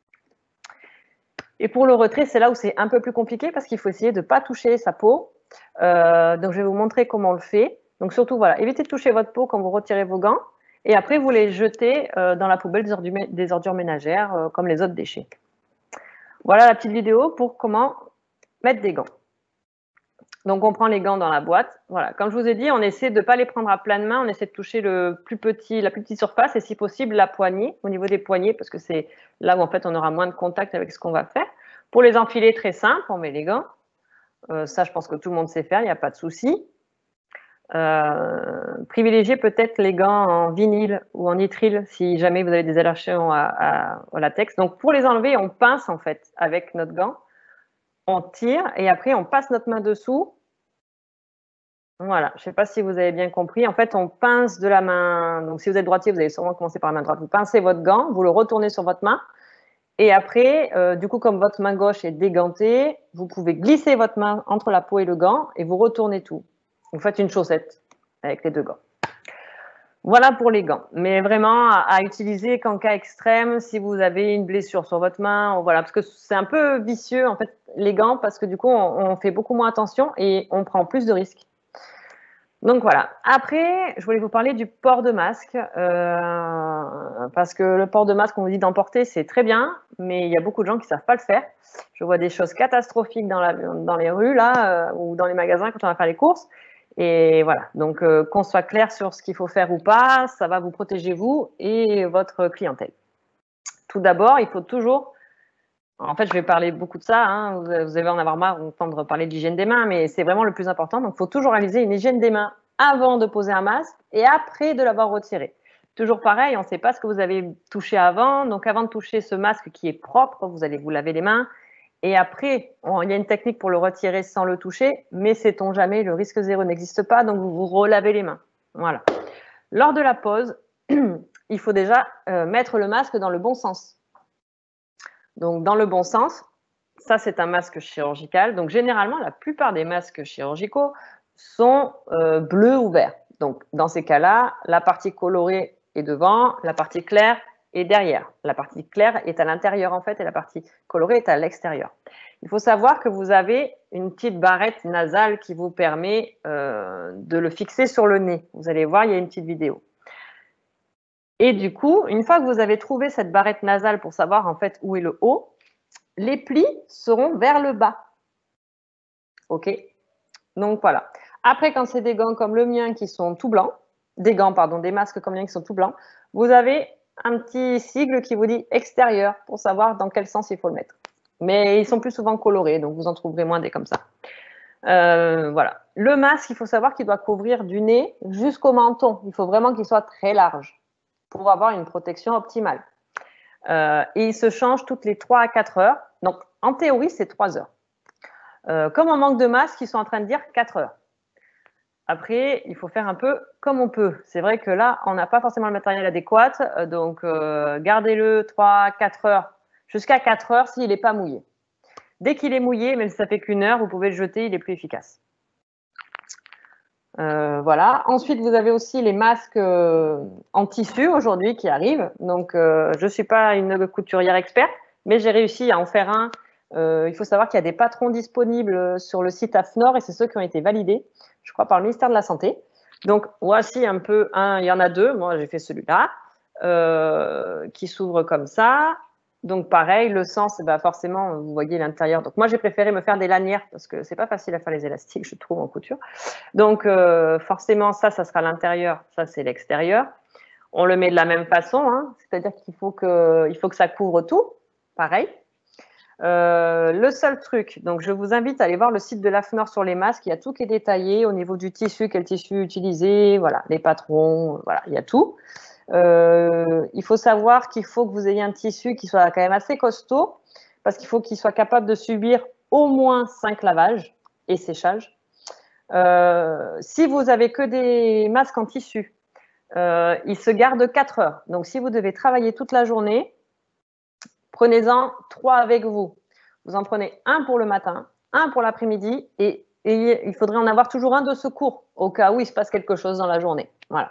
A: Et pour le retrait, c'est là où c'est un peu plus compliqué parce qu'il faut essayer de ne pas toucher sa peau. Euh, donc, je vais vous montrer comment on le fait. Donc, surtout, voilà, évitez de toucher votre peau quand vous retirez vos gants. Et après, vous les jetez euh, dans la poubelle des ordures, des ordures ménagères, euh, comme les autres déchets. Voilà la petite vidéo pour comment mettre des gants. Donc, on prend les gants dans la boîte. Voilà, comme je vous ai dit, on essaie de ne pas les prendre à pleine main. On essaie de toucher le plus petit, la plus petite surface et si possible la poignée, au niveau des poignets, parce que c'est là où en fait on aura moins de contact avec ce qu'on va faire. Pour les enfiler, très simple, on met les gants. Euh, ça, je pense que tout le monde sait faire, il n'y a pas de souci. Euh, privilégiez peut-être les gants en vinyle ou en nitrile si jamais vous avez des allergies à, à, au latex. Donc, pour les enlever, on pince en fait avec notre gant. On tire et après, on passe notre main dessous. Voilà, je ne sais pas si vous avez bien compris. En fait, on pince de la main. Donc, si vous êtes droitier, vous allez sûrement commencer par la main droite. Vous pincez votre gant, vous le retournez sur votre main. Et après, euh, du coup, comme votre main gauche est dégantée, vous pouvez glisser votre main entre la peau et le gant et vous retournez tout. Vous faites une chaussette avec les deux gants. Voilà pour les gants. Mais vraiment, à, à utiliser qu'en cas extrême, si vous avez une blessure sur votre main, voilà, parce que c'est un peu vicieux, en fait, les gants, parce que du coup, on, on fait beaucoup moins attention et on prend plus de risques. Donc voilà. Après, je voulais vous parler du port de masque, euh, parce que le port de masque, on vous dit d'en porter, c'est très bien, mais il y a beaucoup de gens qui ne savent pas le faire. Je vois des choses catastrophiques dans, la, dans les rues, là, euh, ou dans les magasins quand on va faire les courses. Et voilà, donc euh, qu'on soit clair sur ce qu'il faut faire ou pas, ça va vous protéger vous et votre clientèle. Tout d'abord, il faut toujours... En fait, je vais parler beaucoup de ça, hein. Vous allez en avoir marre d'entendre parler d'hygiène des mains, mais c'est vraiment le plus important. Donc, il faut toujours réaliser une hygiène des mains avant de poser un masque et après de l'avoir retiré. Toujours pareil, on ne sait pas ce que vous avez touché avant. Donc, avant de toucher ce masque qui est propre, vous allez vous laver les mains. Et après, on, il y a une technique pour le retirer sans le toucher, mais sait-on jamais, le risque zéro n'existe pas, donc vous vous relavez les mains. Voilà. Lors de la pose, il faut déjà euh, mettre le masque dans le bon sens. Donc, dans le bon sens, ça, c'est un masque chirurgical. Donc, généralement, la plupart des masques chirurgicaux sont euh, bleus ou verts. Donc, dans ces cas-là, la partie colorée est devant, la partie claire est derrière. La partie claire est à l'intérieur, en fait, et la partie colorée est à l'extérieur. Il faut savoir que vous avez une petite barrette nasale qui vous permet euh, de le fixer sur le nez. Vous allez voir, il y a une petite vidéo. Et du coup, une fois que vous avez trouvé cette barrette nasale pour savoir en fait où est le haut, les plis seront vers le bas. OK? Donc voilà. Après, quand c'est des gants comme le mien qui sont tout blancs, des gants, pardon, des masques comme le mien qui sont tout blancs, vous avez un petit sigle qui vous dit extérieur pour savoir dans quel sens il faut le mettre. Mais ils sont plus souvent colorés, donc vous en trouverez moins des comme ça. Euh, voilà. Le masque, il faut savoir qu'il doit couvrir du nez jusqu'au menton. Il faut vraiment qu'il soit très large pour avoir une protection optimale. Euh, et il se change toutes les trois à quatre heures. Donc, en théorie, c'est trois heures. Euh, comme on manque de masque, ils sont en train de dire quatre heures. Après, il faut faire un peu comme on peut. C'est vrai que là, on n'a pas forcément le matériel adéquat. Donc, euh, gardez-le trois à quatre heures, jusqu'à quatre heures s'il n'est pas mouillé. Dès qu'il est mouillé, même si ça fait qu'une heure, vous pouvez le jeter, il est plus efficace. Euh, voilà. Ensuite, vous avez aussi les masques euh, en tissu aujourd'hui qui arrivent. Donc, euh, je ne suis pas une couturière experte, mais j'ai réussi à en faire un Euh, il faut savoir qu'il y a des patrons disponibles sur le site AFNOR et c'est ceux qui ont été validés, je crois, par le ministère de la Santé. Donc, voici un peu un, il y en a deux, moi j'ai fait celui-là, euh, qui s'ouvre comme ça. Donc, pareil, le sens, bah, forcément, vous voyez l'intérieur. Donc, moi j'ai préféré me faire des lanières parce que c'est pas facile à faire les élastiques, je trouve, en couture. Donc, euh, forcément, ça, ça sera l'intérieur, ça c'est l'extérieur. On le met de la même façon, hein, c'est-à-dire qu'il faut que, il faut que ça couvre tout, pareil. Euh, le seul truc, donc je vous invite à aller voir le site de l'AFNOR sur les masques, il y a tout qui est détaillé au niveau du tissu, quel tissu utiliser, voilà, les patrons, voilà, il y a tout. Euh, il faut savoir qu'il faut que vous ayez un tissu qui soit quand même assez costaud, parce qu'il faut qu'il soit capable de subir au moins cinq lavages et séchages. Euh, si vous avez que des masques en tissu, euh, ils se gardent quatre heures. Donc si vous devez travailler toute la journée, prenez-en trois avec vous. Vous en prenez un pour le matin, un pour l'après-midi et, et il faudrait en avoir toujours un de secours au cas où il se passe quelque chose dans la journée. Voilà.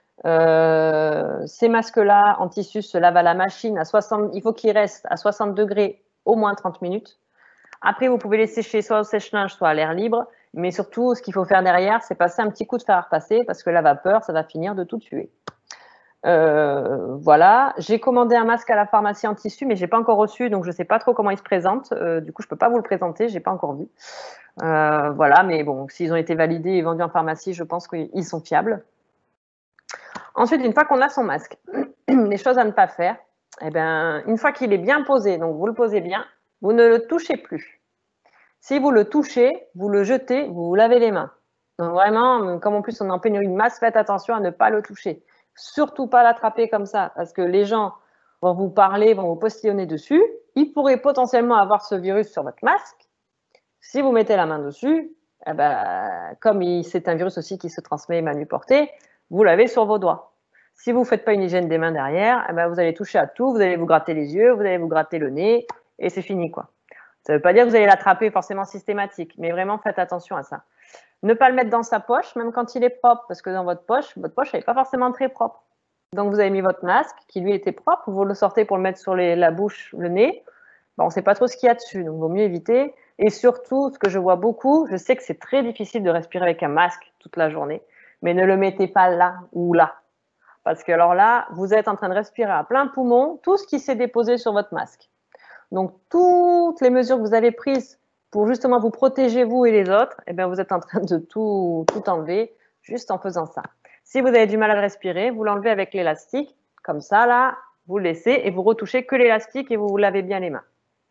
A: Euh, ces masques-là en tissu se lavent à la machine à soixante, il faut qu'ils restent à soixante degrés au moins trente minutes. Après, vous pouvez les sécher soit au sèche-linge, soit à l'air libre. Mais surtout, ce qu'il faut faire derrière, c'est passer un petit coup de fer à repasser parce que la vapeur, ça va finir de tout tuer. Euh, voilà, j'ai commandé un masque à la pharmacie en tissu, mais j'ai pas encore reçu, donc je sais pas trop comment il se présente. Euh, du coup, je peux pas vous le présenter, j'ai pas encore vu. Euh, voilà, mais bon, s'ils ont été validés et vendus en pharmacie, je pense qu'ils sont fiables. Ensuite, une fois qu'on a son masque, les choses à ne pas faire, eh ben, une fois qu'il est bien posé, donc vous le posez bien, vous ne le touchez plus. Si vous le touchez, vous le jetez, vous vous lavez les mains. Donc vraiment, comme en plus on est en pénurie de masques, faites attention à ne pas le toucher. Surtout pas l'attraper comme ça, parce que les gens vont vous parler, vont vous postillonner dessus. Ils pourraient potentiellement avoir ce virus sur votre masque. Si vous mettez la main dessus, eh ben, comme c'est un virus aussi qui se transmet main nue portée, vous l'avez sur vos doigts. Si vous ne faites pas une hygiène des mains derrière, eh ben, vous allez toucher à tout, vous allez vous gratter les yeux, vous allez vous gratter le nez, et c'est fini, quoi. Ça ne veut pas dire que vous allez l'attraper forcément systématique, mais vraiment faites attention à ça. Ne pas le mettre dans sa poche, même quand il est propre, parce que dans votre poche, votre poche n'est pas forcément très propre. Donc vous avez mis votre masque, qui lui était propre, vous le sortez pour le mettre sur les, la bouche, le nez. Bon, on ne sait pas trop ce qu'il y a dessus, donc il vaut mieux éviter. Et surtout, ce que je vois beaucoup, je sais que c'est très difficile de respirer avec un masque toute la journée, mais ne le mettez pas là ou là. Parce que alors là, vous êtes en train de respirer à plein poumon tout ce qui s'est déposé sur votre masque. Donc, toutes les mesures que vous avez prises pour justement vous protéger, vous et les autres, eh bien, vous êtes en train de tout, tout enlever juste en faisant ça. Si vous avez du mal à le respirer, vous l'enlevez avec l'élastique. Comme ça, là, vous le laissez et vous retouchez que l'élastique et vous vous lavez bien les mains.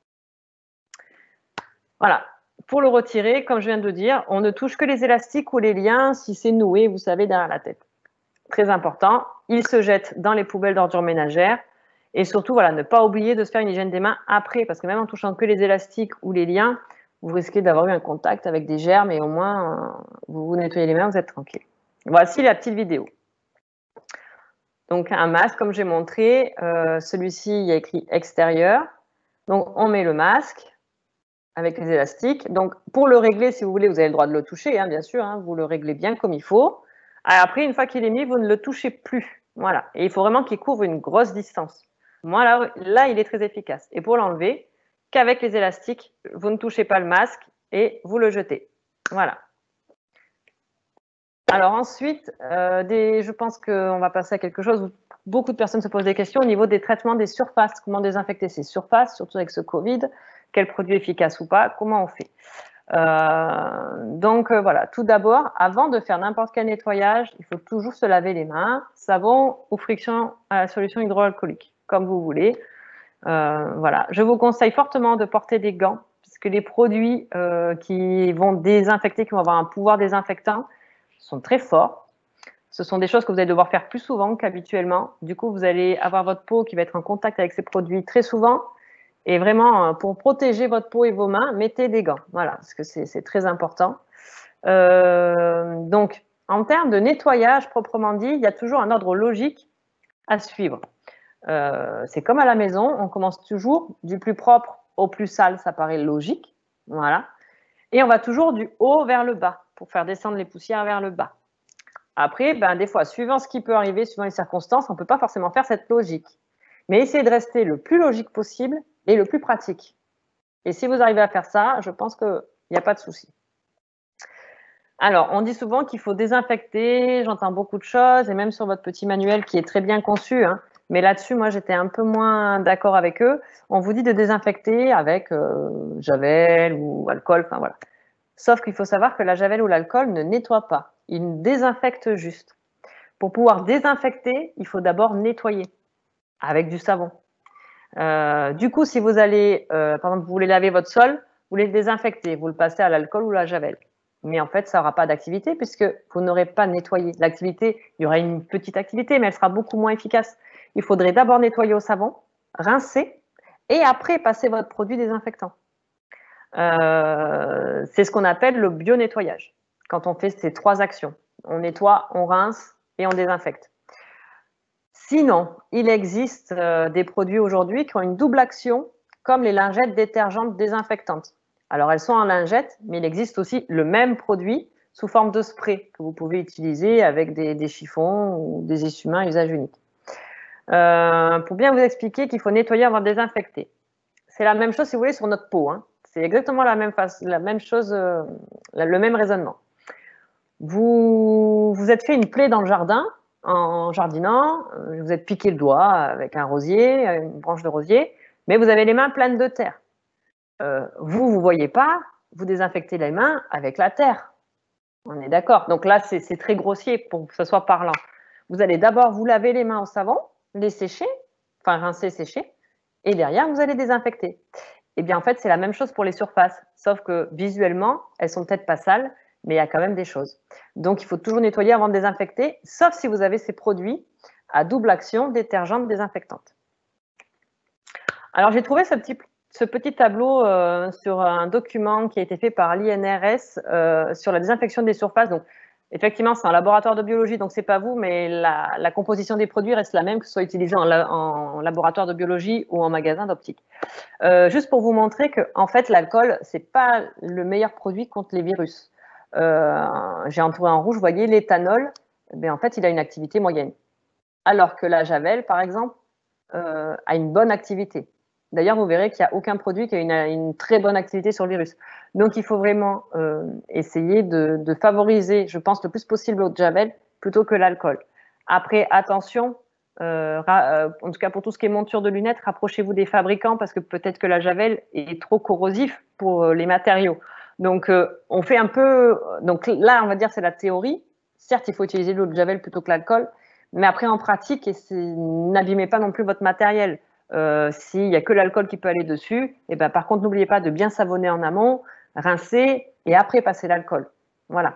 A: Voilà. Pour le retirer, comme je viens de dire, on ne touche que les élastiques ou les liens si c'est noué, vous savez, derrière la tête. Très important. Il se jette dans les poubelles d'ordures ménagères. Et surtout, voilà, ne pas oublier de se faire une hygiène des mains après, parce que même en touchant que les élastiques ou les liens, vous risquez d'avoir eu un contact avec des germes et au moins, vous vous nettoyez les mains, vous êtes tranquille. Voici la petite vidéo. Donc, un masque, comme j'ai montré, euh, celui-ci, il y a écrit extérieur. Donc, on met le masque avec les élastiques. Donc, pour le régler, si vous voulez, vous avez le droit de le toucher, hein, bien sûr, hein, vous le réglez bien comme il faut. Après, une fois qu'il est mis, vous ne le touchez plus. Voilà. Et il faut vraiment qu'il couvre une grosse distance. Moi, là, là, il est très efficace. Et pour l'enlever, qu'avec les élastiques, vous ne touchez pas le masque et vous le jetez. Voilà. Alors ensuite, euh, des, je pense qu'on va passer à quelque chose où beaucoup de personnes se posent des questions au niveau des traitements des surfaces. Comment désinfecter ces surfaces, surtout avec ce Covid? Quel produit efficace ou pas? Comment on fait? Euh, donc euh, voilà, tout d'abord, avant de faire n'importe quel nettoyage, il faut toujours se laver les mains, savon ou friction à la solution hydroalcoolique, comme vous voulez. Euh, voilà, je vous conseille fortement de porter des gants, puisque les produits euh, qui vont désinfecter, qui vont avoir un pouvoir désinfectant, sont très forts. Ce sont des choses que vous allez devoir faire plus souvent qu'habituellement. Du coup, vous allez avoir votre peau qui va être en contact avec ces produits très souvent. Et vraiment, pour protéger votre peau et vos mains, mettez des gants. Voilà, parce que c'est très important. Euh, donc, en termes de nettoyage proprement dit, il y a toujours un ordre logique à suivre. Euh, c'est comme à la maison, on commence toujours du plus propre au plus sale, ça paraît logique. Voilà. Et on va toujours du haut vers le bas pour faire descendre les poussières vers le bas. Après, ben, des fois, suivant ce qui peut arriver, suivant les circonstances, on ne peut pas forcément faire cette logique. Mais essayez de rester le plus logique possible et le plus pratique. Et si vous arrivez à faire ça, je pense qu'il n'y a pas de souci. Alors, on dit souvent qu'il faut désinfecter, j'entends beaucoup de choses, et même sur votre petit manuel qui est très bien conçu, hein, mais là-dessus, moi, j'étais un peu moins d'accord avec eux. On vous dit de désinfecter avec euh, javel ou alcool, enfin voilà. Sauf qu'il faut savoir que la javel ou l'alcool ne nettoie pas, il désinfecte juste. Pour pouvoir désinfecter, il faut d'abord nettoyer avec du savon. Euh, du coup, si vous allez, euh, par exemple, vous voulez laver votre sol, vous voulez le désinfecter, vous le passez à l'alcool ou à la javel. Mais en fait, ça n'aura pas d'activité puisque vous n'aurez pas nettoyé. L'activité, il y aura une petite activité, mais elle sera beaucoup moins efficace. Il faudrait d'abord nettoyer au savon, rincer, et après passer votre produit désinfectant. Euh, c'est ce qu'on appelle le bio-nettoyage, quand on fait ces trois actions. On nettoie, on rince et on désinfecte. Sinon, il existe euh, des produits aujourd'hui qui ont une double action, comme les lingettes détergentes désinfectantes. Alors, elles sont en lingette, mais il existe aussi le même produit sous forme de spray que vous pouvez utiliser avec des, des chiffons ou des essuie-mains à usage unique. Euh, pour bien vous expliquer qu'il faut nettoyer avant de désinfecter. C'est la même chose, si vous voulez, sur notre peau. Hein. C'est exactement la même, face, la même chose, euh, le même raisonnement. Vous vous êtes fait une plaie dans le jardin, en jardinant, vous êtes piqué le doigt avec un rosier, une branche de rosier, mais vous avez les mains pleines de terre. Euh, vous, vous ne voyez pas, vous désinfectez les mains avec la terre. On est d'accord. Donc là, c'est très grossier pour que ce soit parlant. Vous allez d'abord vous laver les mains au savon, les sécher, enfin rincer, sécher, et derrière, vous allez désinfecter. Eh bien, en fait, c'est la même chose pour les surfaces, sauf que visuellement, elles sont peut-être pas sales, mais il y a quand même des choses. Donc, il faut toujours nettoyer avant de désinfecter, sauf si vous avez ces produits à double action détergente désinfectante. Alors, j'ai trouvé ce petit, ce petit tableau euh, sur un document qui a été fait par l'I N R S euh, sur la désinfection des surfaces. Donc, effectivement, c'est un laboratoire de biologie, donc c'est pas vous, mais la, la composition des produits reste la même, que ce soit utilisé en, la, en laboratoire de biologie ou en magasin d'optique. Euh, juste pour vous montrer que, en fait, l'alcool, c'est pas le meilleur produit contre les virus. Euh, J'ai entouré en rouge, vous voyez, l'éthanol, ben, en fait, il a une activité moyenne. Alors que la javel, par exemple, euh, a une bonne activité. D'ailleurs, vous verrez qu'il n'y a aucun produit qui a une, une, très bonne activité sur le virus. Donc, il faut vraiment euh, essayer de, de favoriser, je pense, le plus possible l'eau de javel plutôt que l'alcool. Après, attention, euh, en tout cas pour tout ce qui est monture de lunettes, rapprochez-vous des fabricants parce que peut-être que la javel est trop corrosif pour les matériaux. Donc, euh, on fait un peu. Donc là, on va dire c'est la théorie. Certes, il faut utiliser l'eau de javel plutôt que l'alcool, mais après en pratique, n'abîmez pas non plus votre matériel. Euh, S'il n'y a que l'alcool qui peut aller dessus, et ben par contre, n'oubliez pas de bien savonner en amont, rincer et après passer l'alcool. Voilà.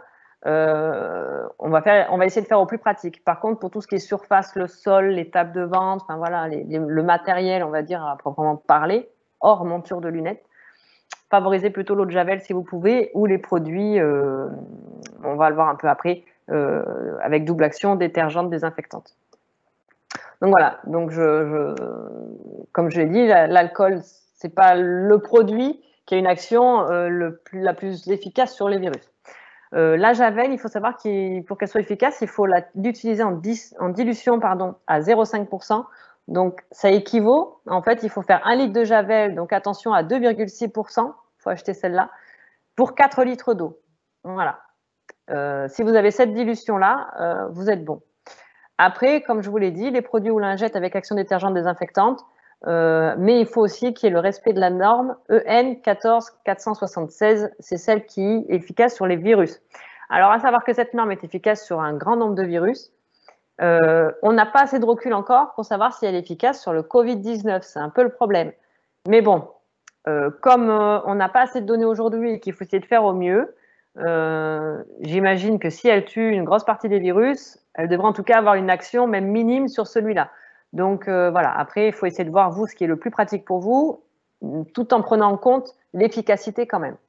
A: Euh, on, va faire, on va essayer de faire au plus pratique. Par contre, pour tout ce qui est surface, le sol, les tables de vente, enfin voilà, les, les, le matériel, on va dire à proprement parler, hors monture de lunettes, favorisez plutôt l'eau de javel si vous pouvez, ou les produits, euh, on va le voir un peu après, euh, avec double action, détergente, désinfectante. Donc voilà, donc je, je, comme je l'ai dit, l'alcool, c'est pas le produit qui a une action euh, le plus, la plus efficace sur les virus. Euh, la javel, il faut savoir qu'il pour qu'elle soit efficace, il faut l'utiliser en, en dilution pardon, à zéro virgule cinq pour cent. Donc, ça équivaut, en fait, il faut faire un litre de javel, donc attention à deux virgule six pour cent, il faut acheter celle-là, pour quatre litres d'eau. Voilà. Euh, si vous avez cette dilution-là, euh, vous êtes bon. Après, comme je vous l'ai dit, les produits ou lingettes avec action détergente désinfectante, euh, mais il faut aussi qu'il y ait le respect de la norme E N quatorze quatre cent soixante-seize, c'est celle qui est efficace sur les virus. Alors, à savoir que cette norme est efficace sur un grand nombre de virus. Euh, on n'a pas assez de recul encore pour savoir si elle est efficace sur le Covid dix-neuf, c'est un peu le problème. Mais bon, euh, comme euh, on n'a pas assez de données aujourd'hui et qu'il faut essayer de faire au mieux, euh, j'imagine que si elle tue une grosse partie des virus, elle devrait en tout cas avoir une action même minime sur celui-là. Donc euh, voilà, après, il faut essayer de voir, vous, ce qui est le plus pratique pour vous, tout en prenant en compte l'efficacité quand même.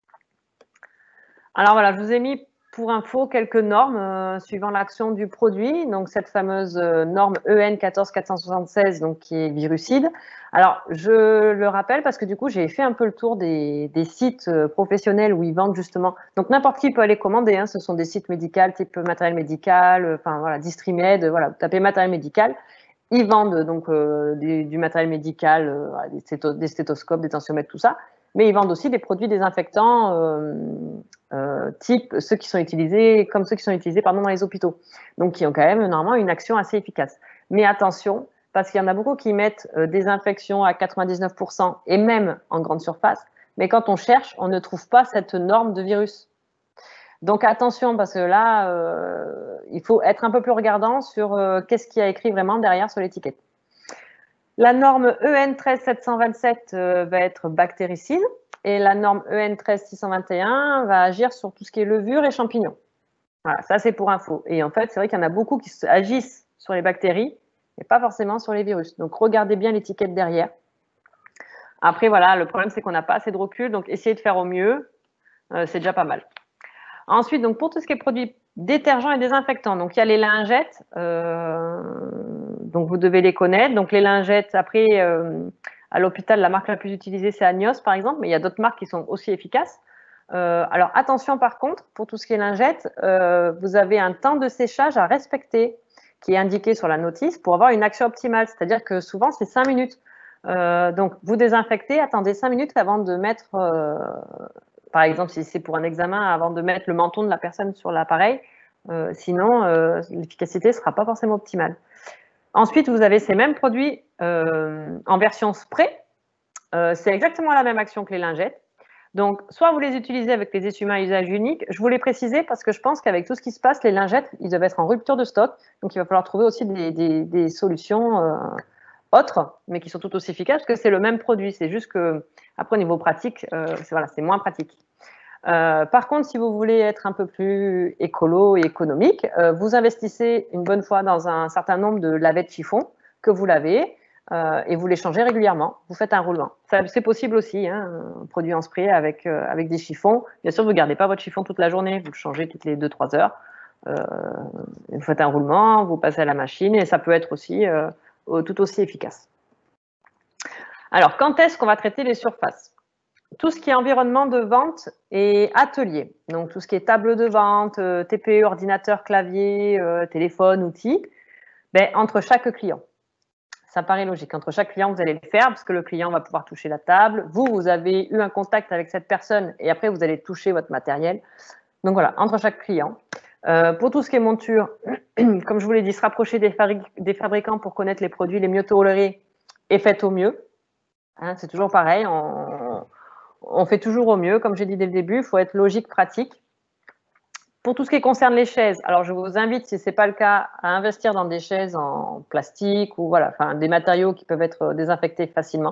A: Alors voilà, je vous ai mis pour info quelques normes euh, suivant l'action du produit. Donc cette fameuse euh, norme E N quatorze quatre cent soixante-seize, donc qui est virucide. Alors je le rappelle parce que du coup j'ai fait un peu le tour des, des sites euh, professionnels où ils vendent justement. Donc n'importe qui peut aller commander. Hein, ce sont des sites médicaux, type matériel médical, euh, enfin voilà, Distrimed. Voilà, vous tapez matériel médical. Ils vendent donc euh, du, du matériel médical, euh, des, stéto des stéthoscopes, des tensiomètres, tout ça. mais ils vendent aussi des produits désinfectants euh, euh, type ceux qui sont utilisés, comme ceux qui sont utilisés pardon, dans les hôpitaux, donc qui ont quand même normalement une action assez efficace. Mais attention, parce qu'il y en a beaucoup qui mettent euh, désinfection à quatre-vingt-dix-neuf pour cent et même en grande surface, mais quand on cherche, on ne trouve pas cette norme de virus. Donc attention, parce que là, euh, il faut être un peu plus regardant sur euh, qu'est-ce qu'il y a écrit vraiment derrière sur l'étiquette. La norme E N treize sept cent vingt-sept euh, va être bactéricide et la norme E N treize six cent vingt et un va agir sur tout ce qui est levure et champignons. Voilà, ça c'est pour info. Et en fait, c'est vrai qu'il y en a beaucoup qui agissent sur les bactéries et pas forcément sur les virus. Donc regardez bien l'étiquette derrière. Après, voilà, le problème c'est qu'on n'a pas assez de recul, donc essayez de faire au mieux, euh, c'est déjà pas mal. Ensuite, donc pour tout ce qui est produits détergents et désinfectants, donc il y a les lingettes, euh, donc vous devez les connaître. Donc les lingettes, après, euh, à l'hôpital, la marque la plus utilisée, c'est Agnos, par exemple, mais il y a d'autres marques qui sont aussi efficaces. Euh, alors attention par contre, pour tout ce qui est lingettes, euh, vous avez un temps de séchage à respecter qui est indiqué sur la notice pour avoir une action optimale, c'est-à-dire que souvent c'est cinq minutes. Euh, donc vous désinfectez, attendez cinq minutes avant de mettre... Euh, par exemple, si c'est pour un examen, avant de mettre le menton de la personne sur l'appareil, euh, sinon euh, l'efficacité ne sera pas forcément optimale. Ensuite, vous avez ces mêmes produits euh, en version spray. Euh, c'est exactement la même action que les lingettes. Donc, soit vous les utilisez avec les essuie-mains à usage unique. Je voulais préciser parce que je pense qu'avec tout ce qui se passe, les lingettes, ils doivent être en rupture de stock. Donc, il va falloir trouver aussi des, des, des solutions euh, autres, mais qui sont tout aussi efficaces, parce que c'est le même produit. C'est juste que, après, au niveau pratique, euh, c'est voilà, c'est moins pratique. Euh, par contre, si vous voulez être un peu plus écolo et économique, euh, vous investissez une bonne fois dans un certain nombre de lavettes chiffon que vous lavez euh, et vous les changez régulièrement. Vous faites un roulement. C'est possible aussi, hein, un produit en spray avec, euh, avec des chiffons. Bien sûr, vous ne gardez pas votre chiffon toute la journée, vous le changez toutes les deux trois heures. Euh, vous faites un roulement, vous passez à la machine et ça peut être aussi euh, tout aussi efficace. Alors, quand est-ce qu'on va traiter les surfaces ? Tout ce qui est environnement de vente et atelier, donc tout ce qui est table de vente, euh, T P E, ordinateur, clavier, euh, téléphone, outils, ben, entre chaque client. Ça paraît logique. Entre chaque client, vous allez le faire parce que le client va pouvoir toucher la table. Vous, vous avez eu un contact avec cette personne et après, vous allez toucher votre matériel. Donc voilà, entre chaque client. Euh, pour tout ce qui est monture, comme je vous l'ai dit, se rapprocher des, fabri des fabricants pour connaître les produits les mieux tolérés et faites au mieux. Hein, c'est toujours pareil. On, on fait toujours au mieux. Comme j'ai dit dès le début, il faut être logique, pratique. Pour tout ce qui concerne les chaises, alors je vous invite, si ce n'est pas le cas, à investir dans des chaises en plastique ou voilà, enfin, des matériaux qui peuvent être désinfectés facilement.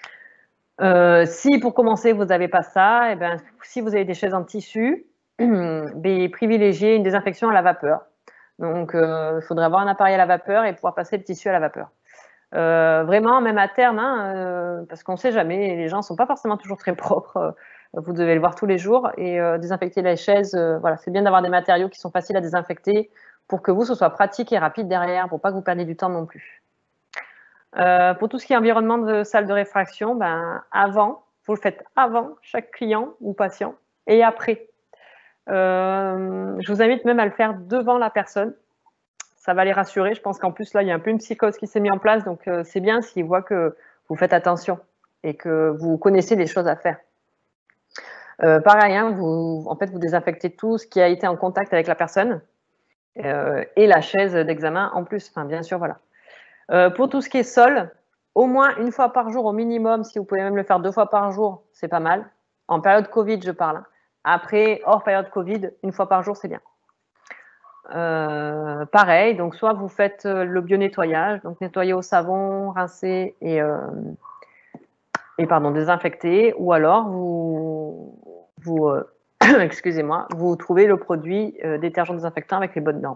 A: Euh, si pour commencer, vous n'avez pas ça, et ben, si vous avez des chaises en tissu, privilégiez une désinfection à la vapeur. Donc, euh, il faudrait avoir un appareil à la vapeur et pouvoir passer le tissu à la vapeur. Euh, vraiment, même à terme, hein, euh, parce qu'on ne sait jamais, les gens ne sont pas forcément toujours très propres. Euh, vous devez le voir tous les jours et euh, désinfecter les chaises. Euh, voilà, c'est bien d'avoir des matériaux qui sont faciles à désinfecter pour que vous, ce soit pratique et rapide derrière, pour pas que vous perdiez du temps non plus. Euh, pour tout ce qui est environnement de salle de réfraction, ben, avant, vous le faites avant chaque client ou patient et après. Euh, je vous invite même à le faire devant la personne. Ça va les rassurer. Je pense qu'en plus, là, il y a un peu une psychose qui s'est mise en place. Donc, euh, c'est bien s'ils voient que vous faites attention et que vous connaissez les choses à faire. Euh, pareil, hein, vous, en fait, vous désinfectez tout ce qui a été en contact avec la personne euh, et la chaise d'examen en plus. Enfin, bien sûr, voilà. Euh, pour tout ce qui est sol, au moins une fois par jour au minimum. Si vous pouvez même le faire deux fois par jour, c'est pas mal. En période Covid, je parle. Après, hors période Covid, une fois par jour, c'est bien. Euh, pareil, donc soit vous faites le bio-nettoyage, donc nettoyer au savon, rincer et, euh, et pardon, désinfecter, ou alors vous, vous euh, excusez-moi, vous trouvez le produit euh, détergent désinfectant avec les bonnes normes.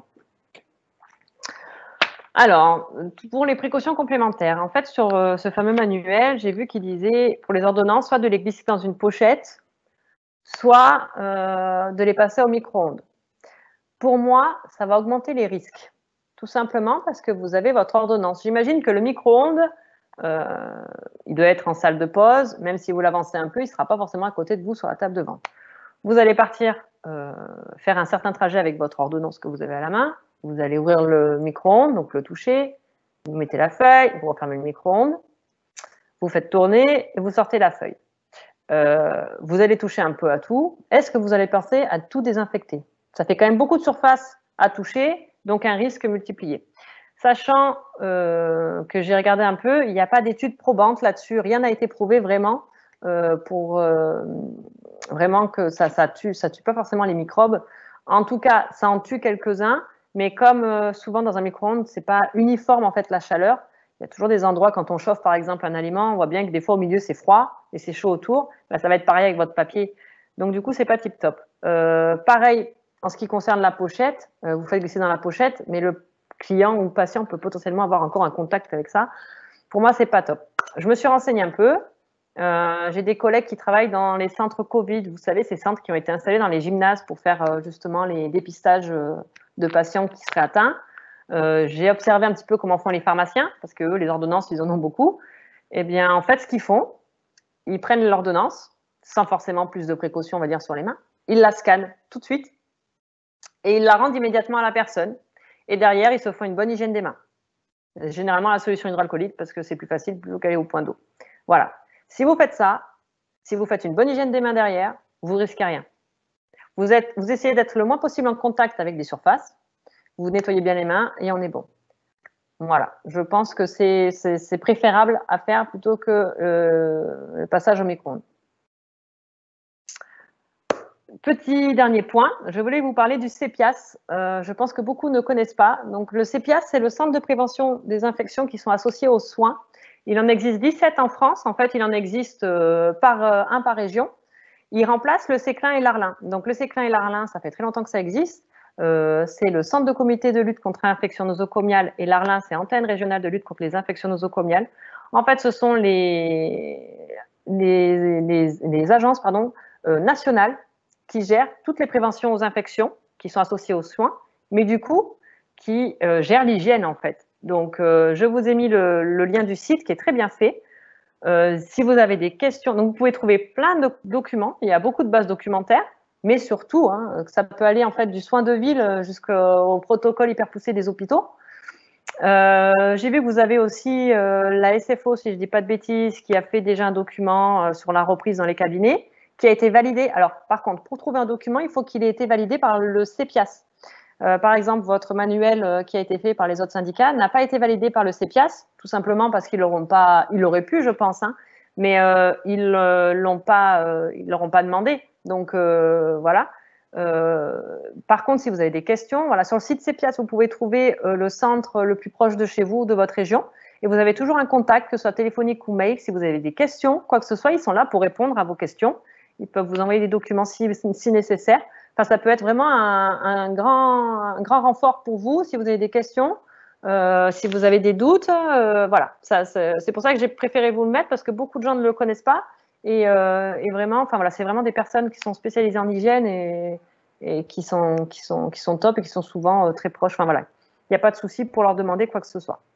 A: Alors, pour les précautions complémentaires, en fait, sur euh, ce fameux manuel, j'ai vu qu'il disait pour les ordonnances, soit de les glisser dans une pochette, soit euh, de les passer au micro-ondes. Pour moi, ça va augmenter les risques, tout simplement parce que vous avez votre ordonnance. J'imagine que le micro-ondes, euh, il doit être en salle de pause, même si vous l'avancez un peu, il ne sera pas forcément à côté de vous sur la table devant. Vous allez partir euh, faire un certain trajet avec votre ordonnance que vous avez à la main, vous allez ouvrir le micro-ondes, donc le toucher, vous mettez la feuille, vous refermez le micro-ondes, vous faites tourner et vous sortez la feuille. euh, vous allez toucher un peu à tout. Est-ce que vous allez penser à tout désinfecter? Ça fait quand même beaucoup de surface à toucher, donc un risque multiplié. Sachant euh, que j'ai regardé un peu, il n'y a pas d'études probantes là-dessus, rien n'a été prouvé vraiment euh, pour euh, vraiment que ça, ça tue, ça tue pas forcément les microbes. En tout cas, ça en tue quelques-uns, mais comme euh, souvent dans un micro-ondes, c'est pas uniforme en fait la chaleur. Il y a toujours des endroits quand on chauffe par exemple un aliment, on voit bien que des fois au milieu c'est froid et c'est chaud autour. Ben, ça va être pareil avec votre papier. Donc du coup, c'est pas tip top. Euh, pareil en ce qui concerne la pochette, euh, vous faites glisser dans la pochette, mais le client ou patient peut potentiellement avoir encore un contact avec ça. Pour moi, c'est pas top. Je me suis renseignée un peu. Euh, j'ai des collègues qui travaillent dans les centres Covid. Vous savez, ces centres qui ont été installés dans les gymnases pour faire euh, justement les dépistages euh, de patients qui seraient atteints. Euh, j'ai observé un petit peu comment font les pharmaciens, parce que eux, les ordonnances, ils en ont beaucoup. Eh bien, en fait, ce qu'ils font, ils prennent l'ordonnance, sans forcément plus de précautions, on va dire, sur les mains. Ils la scannent tout de suite et ils la rendent immédiatement à la personne. Et derrière, ils se font une bonne hygiène des mains. Généralement, la solution hydroalcoolique, parce que c'est plus facile plutôt qu'aller au point d'eau. Voilà. Si vous faites ça, si vous faites une bonne hygiène des mains derrière, vous risquez rien. Vous, êtes, vous essayez d'être le moins possible en contact avec des surfaces, vous nettoyez bien les mains et on est bon. Voilà. Je pense que c'est préférable à faire plutôt que euh, le passage au micro-ondes. Petit dernier point, je voulais vous parler du CEPIAS. Euh, je pense que beaucoup ne connaissent pas. Donc, le CEPIAS, c'est le Centre de prévention des infections qui sont associés aux soins. Il en existe dix-sept en France. En fait, il en existe euh, par, euh, un par région. Il remplace le Séclin et l'Arlin. Donc, le Séclin et l'Arlin, ça fait très longtemps que ça existe. Euh, c'est le Centre de comité de lutte contre les infections nosocomiales et l'Arlin, c'est Antenne régionale de lutte contre les infections nosocomiales. En fait, ce sont les, les, les, les agences pardon, euh, nationales qui gèrent toutes les préventions aux infections qui sont associées aux soins, mais du coup, qui euh, gèrent l'hygiène en fait. Donc, euh, je vous ai mis le, le lien du site qui est très bien fait. Euh, si vous avez des questions, donc vous pouvez trouver plein de documents, il y a beaucoup de bases documentaires, mais surtout, hein, ça peut aller en fait du soin de ville jusqu'au protocole hyper poussé des hôpitaux. Euh, J'ai vu que vous avez aussi euh, la S F O, si je ne dis pas de bêtises, qui a fait déjà un document euh, sur la reprise dans les cabinets, qui a été validé. Alors, par contre, pour trouver un document, il faut qu'il ait été validé par le CEPIAS. Euh, par exemple, votre manuel euh, qui a été fait par les autres syndicats n'a pas été validé par le CEPIAS, tout simplement parce qu'ils l'auront pas, ils l'auraient pu, je pense, hein, mais euh, ils euh, l'ont pas, euh, ils l'auront pas demandé. Donc euh, voilà. Euh, par contre, si vous avez des questions, voilà, sur le site CEPIAS, vous pouvez trouver euh, le centre le plus proche de chez vous, de votre région, et vous avez toujours un contact, que ce soit téléphonique ou mail. Si vous avez des questions, quoi que ce soit, ils sont là pour répondre à vos questions. Ils peuvent vous envoyer des documents si, si nécessaire. Enfin, ça peut être vraiment un, un, grand, un grand renfort pour vous si vous avez des questions, euh, si vous avez des doutes. Euh, voilà, c'est pour ça que j'ai préféré vous le mettre parce que beaucoup de gens ne le connaissent pas. Et, euh, et vraiment, enfin voilà, c'est vraiment des personnes qui sont spécialisées en hygiène et, et qui, sont, qui, sont, qui sont top et qui sont souvent euh, très proches. Enfin voilà, il n'y a pas de souci pour leur demander quoi que ce soit.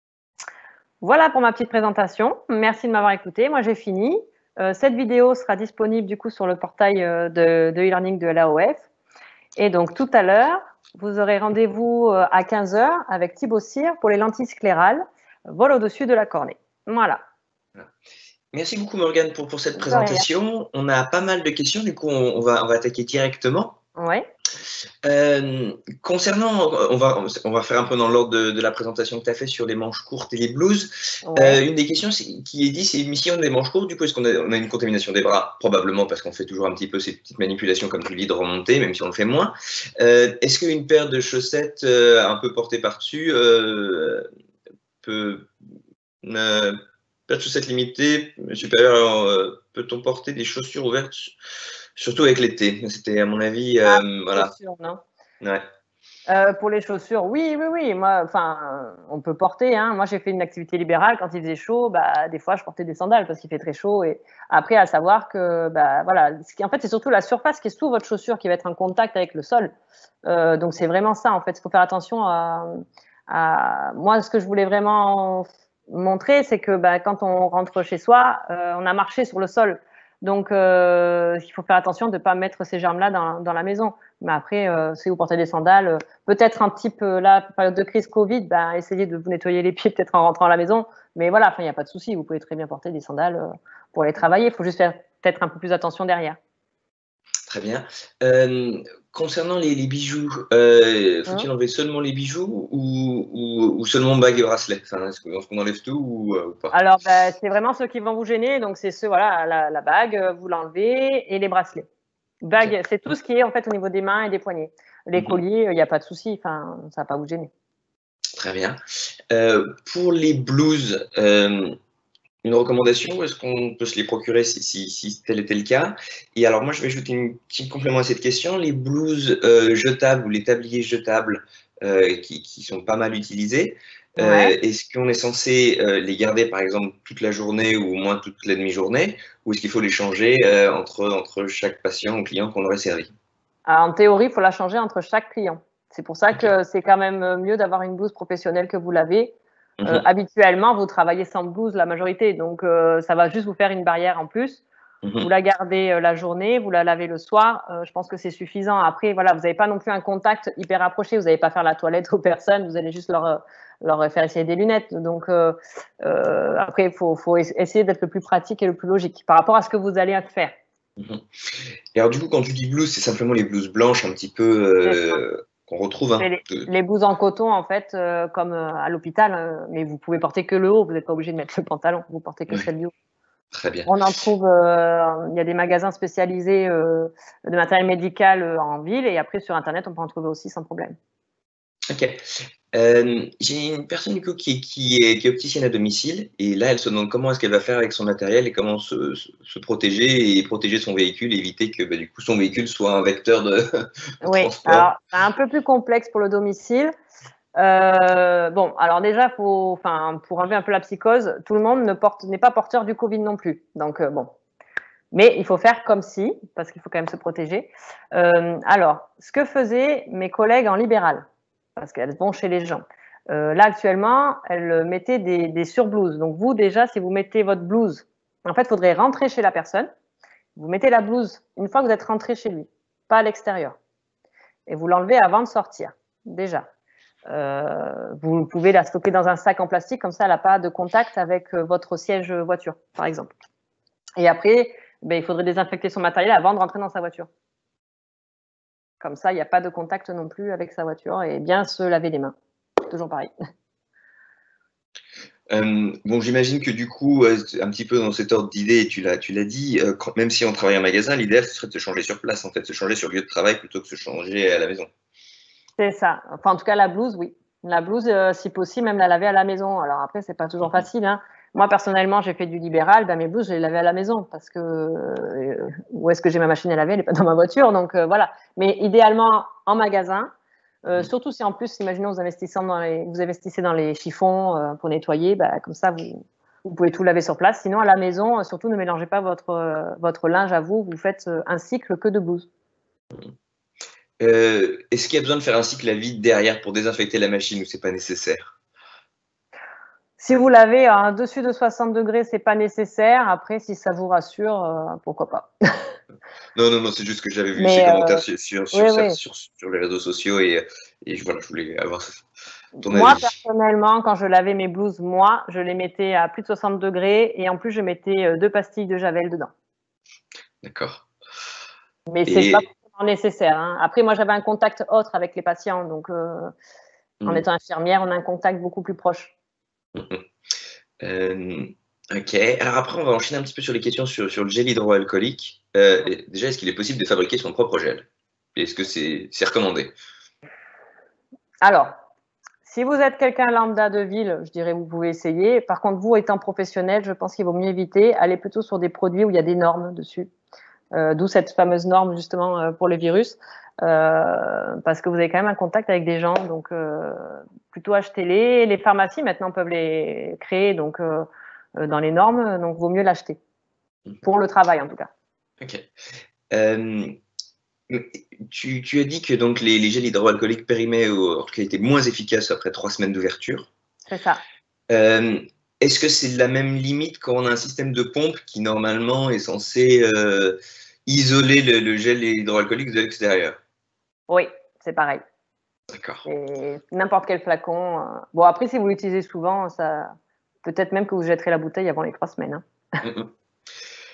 A: Voilà pour ma petite présentation. Merci de m'avoir écouté. Moi, j'ai fini. Euh, cette vidéo sera disponible du coup sur le portail euh, de e-learning de, de l'A O F. Et donc tout à l'heure, vous aurez rendez-vous euh, à quinze heures avec Thibaut Cyr pour les lentilles sclérales, vol au-dessus de la cornée. Voilà.
B: Merci beaucoup Morgane pour, pour cette présentation. On a pas mal de questions, du coup on, on, va, on va attaquer directement.
A: Oui.
B: Euh, concernant, on va, on va faire un peu dans l'ordre de, de la présentation que tu as fait sur les manches courtes et les blouses. Ouais. Euh, une des questions est, qui est dit, c'est si on a des manches courtes, du coup, est-ce qu'on a, on a une contamination des bras? Probablement, parce qu'on fait toujours un petit peu ces petites manipulations, comme tu dis, de remonter, même si on le fait moins. Euh, est-ce qu'une paire de chaussettes euh, un peu portée par-dessus euh, peut... Euh, paire de chaussettes limitées, supérieure, euh, peut-on porter des chaussures ouvertes, surtout avec l'été? C'était à mon avis, euh,
A: ah,
B: voilà.
A: Chaussures, non.
B: Ouais.
A: Euh, pour les chaussures, oui, oui, oui. Moi, enfin, on peut porter. Hein. Moi, j'ai fait une activité libérale quand il faisait chaud. Bah, des fois, je portais des sandales parce qu'il fait très chaud. Et après, à savoir que, bah, voilà, ce qui, en fait, c'est surtout la surface qui est sous votre chaussure qui va être en contact avec le sol. Euh, donc, c'est vraiment ça. En fait, il faut faire attention à, à. Moi, ce que je voulais vraiment montrer, c'est que, bah, quand on rentre chez soi, euh, on a marché sur le sol. Donc, euh, il faut faire attention de ne pas mettre ces germes-là dans, dans la maison. Mais après, euh, si vous portez des sandales, euh, peut-être un type, euh, là, période de crise Covid, ben, essayez de vous nettoyer les pieds peut-être en rentrant à la maison. Mais voilà, il n'y a pas de souci, vous pouvez très bien porter des sandales euh, pour aller travailler. Il faut juste faire peut-être un peu plus attention derrière.
B: Très bien. Euh, concernant les, les bijoux, euh, faut-il
A: Mmh.
B: enlever seulement les bijoux ou, ou, ou seulement bague et bracelet? Enfin, est-ce qu'on est enlève tout ou, euh, ou pas?
A: Alors, bah, c'est vraiment ceux qui vont vous gêner. Donc, c'est ceux, voilà, la, la bague, vous l'enlevez, et les bracelets. Bague,
B: Okay.
A: c'est tout ce qui est en fait au niveau des mains et des poignets. Les
B: Mhm.
A: colliers, il n'y a pas de souci. Enfin, ça va pas vous gêner.
B: Très bien. Euh, pour les blouses, euh, une recommandation, ou est-ce qu'on peut se les procurer si, si, si tel était le cas? Et alors moi, je vais ajouter un petit complément à cette question. Les blouses euh, jetables ou les tabliers jetables euh, qui, qui sont pas mal utilisés,
A: Ouais.
B: euh, est-ce qu'on est censé euh, les garder par exemple toute la journée ou au moins toute la demi-journée, ou est-ce qu'il faut les changer euh, entre, entre chaque patient ou client qu'on aurait servi?
A: Alors, en théorie, il faut la changer entre chaque client. C'est pour ça
B: Ok.
A: que c'est quand même mieux d'avoir une blouse professionnelle que vous l'avez. Euh,
B: Mhm.
A: habituellement, vous travaillez sans blouse la majorité, donc euh, ça va juste vous faire une barrière en plus. Vous
B: Mhm.
A: la gardez euh, la journée, vous la lavez le soir. Euh, je pense que c'est suffisant. Après, voilà, vous n'avez pas non plus un contact hyper rapproché. Vous n'allez pas faire la toilette aux personnes. Vous allez juste leur, leur faire essayer des lunettes. Donc, euh, euh, après, il faut, faut essayer d'être le plus pratique et le plus logique par rapport à ce que vous allez faire.
B: Mhm. Et alors du coup, quand tu dis blues, c'est simplement les blouses blanches un petit peu euh, qu'on retrouve. Hein,
A: Les,
B: de...
A: les blouses en coton, en fait, euh, comme euh, à l'hôpital, euh, mais vous pouvez porter que le haut. Vous n'êtes pas obligé de mettre le pantalon. Vous portez que
B: Ouais,
A: celle du haut.
B: très bien.
A: On en trouve, euh, il y a des magasins spécialisés euh, de matériel médical euh, en ville, et après sur Internet, on peut en trouver aussi sans problème.
B: Ok. Euh, j'ai une personne du coup qui, qui, est, qui est opticienne à domicile et là elle se demande comment est-ce qu'elle va faire avec son matériel et comment se, se, se protéger et protéger son véhicule et éviter que bah, du coup son véhicule soit un vecteur de, de
A: Oui,
B: transport.
A: alors c'est un peu plus complexe pour le domicile. Euh, bon, alors déjà, faut, enfin, pour enlever un peu la psychose, tout le monde ne porte, n'est pas porteur du Covid non plus. Donc euh, bon, mais il faut faire comme si, parce qu'il faut quand même se protéger. Euh, alors, ce que faisaient mes collègues en libéral, parce qu'elles vont chez les gens. Euh, là, actuellement, elles mettaient des, des surblouses. Donc, vous, déjà, si vous mettez votre blouse, en fait, il faudrait rentrer chez la personne. Vous mettez la blouse une fois que vous êtes rentré chez lui, pas à l'extérieur. Et vous l'enlevez avant de sortir, déjà. Euh, vous pouvez la stocker dans un sac en plastique, comme ça, elle n'a pas de contact avec votre siège voiture, par exemple. Et après, ben, il faudrait désinfecter son matériel avant de rentrer dans sa voiture. Comme ça, il n'y a pas de contact non plus avec sa voiture et bien se laver les mains. Toujours pareil.
B: Euh, bon, j'imagine que du coup, euh, un petit peu dans cet ordre d'idée, tu l'as, tu l'as dit, euh, quand, même si on travaille en magasin, l'idéal ce serait de se changer sur place, en fait, se changer sur le lieu de travail plutôt que se changer à la maison.
A: C'est ça. Enfin, en tout cas, la blouse, oui. La blouse, euh, si possible, même la laver à la maison. Alors après, c'est pas toujours
B: Mhm.
A: facile. Hein. Moi, personnellement, j'ai fait du libéral. Ben, mes blouses, je les lavais à la maison parce que euh, où est-ce que j'ai ma machine à laver? Elle n'est pas dans ma voiture. Donc euh, voilà. Mais idéalement, en magasin. Euh,
B: Mhm.
A: surtout si en plus, imaginons vous investissez dans les, vous investissez dans les chiffons euh, pour nettoyer, bah, comme ça vous, vous pouvez tout laver sur place. Sinon à la maison, euh, surtout ne mélangez pas votre euh, votre linge à vous. Vous faites euh, un cycle que de blouses.
B: Euh, est-ce qu'il y a besoin de faire un cycle à vide derrière pour désinfecter la machine ou c'est pas nécessaire?
A: Si vous lavez à dessus de soixante degrés, c'est pas nécessaire. Après, si ça vous rassure, euh, pourquoi pas.
B: Non, non, non, c'est juste que j'avais vu ces
A: Mais
B: commentaires
A: euh,
B: sur, sur,
A: oui,
B: sur,
A: oui.
B: sur, sur les réseaux sociaux et, et je, voilà, je voulais avoir ton
A: Moi,
B: avis.
A: personnellement, quand je lavais mes blouses, moi, je les mettais à plus de soixante degrés et en plus, je mettais euh, deux pastilles de Javel dedans.
B: D'accord.
A: Mais c'est pas
B: Et
A: forcément nécessaire. Hein. Après, moi, j'avais un contact autre avec les patients, donc euh, en
B: mm,
A: étant infirmière, on a un contact beaucoup plus proche.
B: mm, mm. Euh, ok. Alors après, on va enchaîner un petit peu sur les questions sur, sur le gel hydroalcoolique. Euh, et déjà, est-ce qu'il est possible de fabriquer son propre gel? Est-ce que c'est c'est recommandé?
A: Alors, si vous êtes quelqu'un lambda de ville, je dirais vous pouvez essayer. Par contre, vous étant professionnel, je pense qu'il vaut mieux éviter. Aller plutôt sur des produits où il y a des normes dessus. Euh, D'où cette fameuse norme justement euh, pour le virus, euh, parce que vous avez quand même un contact avec des gens, donc euh, plutôt achetez-les. Les pharmacies maintenant peuvent les créer donc euh, dans les normes, donc vaut mieux l'acheter pour le travail en tout cas.
B: Ok. Euh, tu, tu as dit que donc les, les gels hydroalcooliques périmés ou, en tout cas, étaient moins efficaces après trois semaines d'ouverture.
A: C'est ça.
B: Euh, Est-ce que c'est la même limite quand on a un système de pompe qui normalement est censé euh, isoler le, le gel hydroalcoolique de l'extérieur?
A: Oui, c'est pareil.
B: D'accord.
A: Et n'importe quel flacon. euh, Bon après si vous l'utilisez souvent, ça peut-être même que vous jetterez la bouteille avant les trois semaines. Hein.
B: Mm, mm.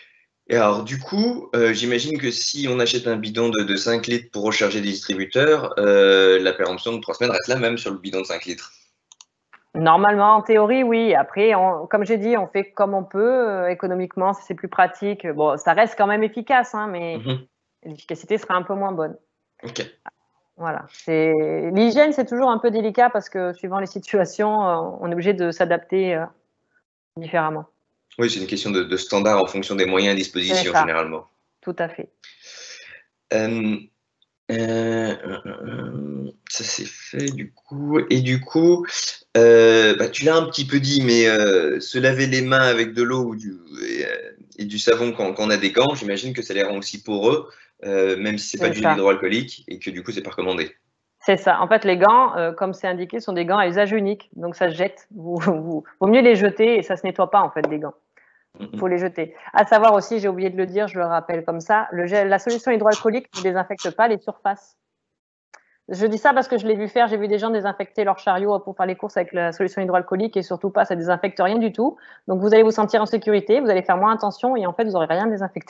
B: Et alors, du coup, euh, j'imagine que si on achète un bidon de, de cinq litres pour recharger des distributeurs, euh, la péremption de trois semaines reste la même sur le bidon de cinq litres.
A: Normalement, en théorie, oui. Après, on, comme j'ai dit, on fait comme on peut. Euh, économiquement, si c'est plus pratique. Bon, ça reste quand même efficace, hein, mais
B: Mm-hmm.
A: l'efficacité sera un peu moins bonne.
B: Ok.
A: Voilà. L'hygiène, c'est toujours un peu délicat parce que suivant les situations, euh, on est obligé de s'adapter euh, différemment.
B: Oui, c'est une question de, de standard en fonction des moyens à
A: C'est
B: disposition,
A: ça,
B: généralement.
A: tout à fait.
B: Euh, euh, euh, ça c'est fait du coup. Et du coup, euh, bah, tu l'as un petit peu dit, mais euh, se laver les mains avec de l'eau ou du, et, euh, et du savon quand, quand on a des gants, j'imagine que ça les rend aussi poreux, euh, même si c'est pas
A: C'est
B: du gel
A: ça.
B: hydroalcoolique et que du coup c'est pas recommandé.
A: C'est ça. En fait, les gants, euh, comme c'est indiqué, sont des gants à usage unique. Donc, ça se jette. Vous, vous, vaut mieux les jeter et ça se nettoie pas, en fait, des gants. Il faut les jeter. À savoir aussi, j'ai oublié de le dire, je le rappelle comme ça, le gel, la solution hydroalcoolique ne désinfecte pas les surfaces. Je dis ça parce que je l'ai vu faire, j'ai vu des gens désinfecter leur chariot pour faire les courses avec la solution hydroalcoolique et surtout pas, ça désinfecte rien du tout. Donc vous allez vous sentir en sécurité, vous allez faire moins attention et en fait vous n'aurez rien désinfecté.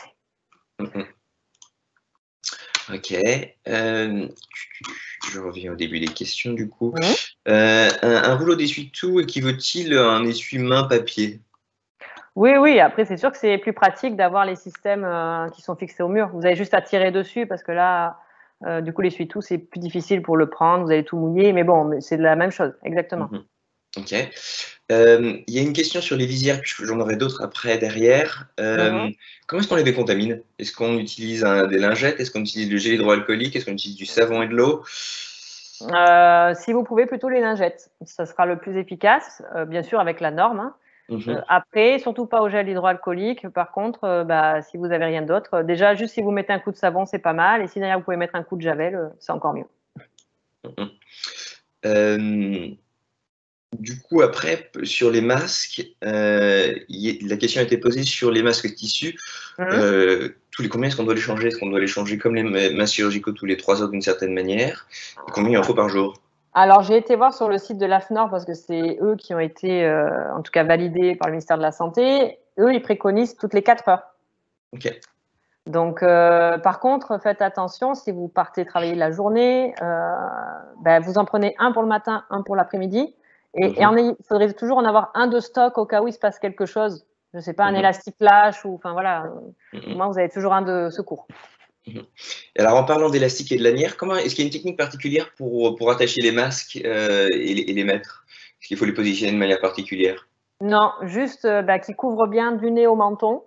B: Ok. Euh, je reviens au début des questions du coup.
A: Mmh.
B: Euh, un, un rouleau d'essuie-tout équivaut-il à un essuie-main papier?
A: Oui, oui, après c'est sûr que c'est plus pratique d'avoir les systèmes euh, qui sont fixés au mur. Vous avez juste à tirer dessus parce que là, euh, du coup l'essuie-tout c'est plus difficile pour le prendre, vous allez tout mouiller, mais bon, c'est la même chose, exactement.
B: Mmh. Ok. Euh, Il y a une question sur les visières, puisque j'en aurai d'autres après derrière. Euh,
A: Mmh.
B: comment est-ce qu'on les décontamine? Est-ce qu'on utilise un- des lingettes? Est-ce qu'on utilise du gel hydroalcoolique? Est-ce qu'on utilise du savon et de l'eau?
A: Euh, si vous pouvez, plutôt les lingettes. Ça sera le plus efficace, euh, bien sûr avec la norme. Hein. Euh,
B: Mhm.
A: après, surtout pas au gel hydroalcoolique. Par contre, euh, bah, si vous avez rien d'autre, euh, déjà juste si vous mettez un coup de savon, c'est pas mal. Et si derrière vous pouvez mettre un coup de javel, euh, c'est encore mieux.
B: Mhm. Euh, du coup, après, sur les masques, euh, y- la question a été posée sur les masques tissus.
A: Mmh.
B: Euh, tous les combien est-ce qu'on doit les changer? Est-ce qu'on doit les changer comme les ma- masques chirurgicaux tous les trois heures d'une certaine manière? Et combien il en faut par jour?
A: Alors, j'ai été voir sur le site de l'A F N O R parce que c'est eux qui ont été, euh, en tout cas, validés par le ministère de la Santé. Eux, ils préconisent toutes les quatre heures.
B: Ok.
A: Donc, euh, par contre, faites attention, si vous partez travailler la journée, euh, ben, vous en prenez un pour le matin, un pour l'après-midi. Et, et
B: Mhm.
A: en ayant- il faudrait toujours en avoir un de stock au cas où il se passe quelque chose. Je ne sais pas, un
B: Mhm.
A: élastique lâche ou, enfin voilà, au
B: Mhm.
A: moins vous avez toujours un de secours.
B: Mhm. Et alors, en parlant d'élastique et de lanière, comment est-ce qu'il y a une technique particulière pour, pour attacher les masques euh, et, les, et les mettre? Est-ce qu'il faut les positionner de manière particulière?
A: Non, juste euh, ben, qui couvre bien du nez au menton.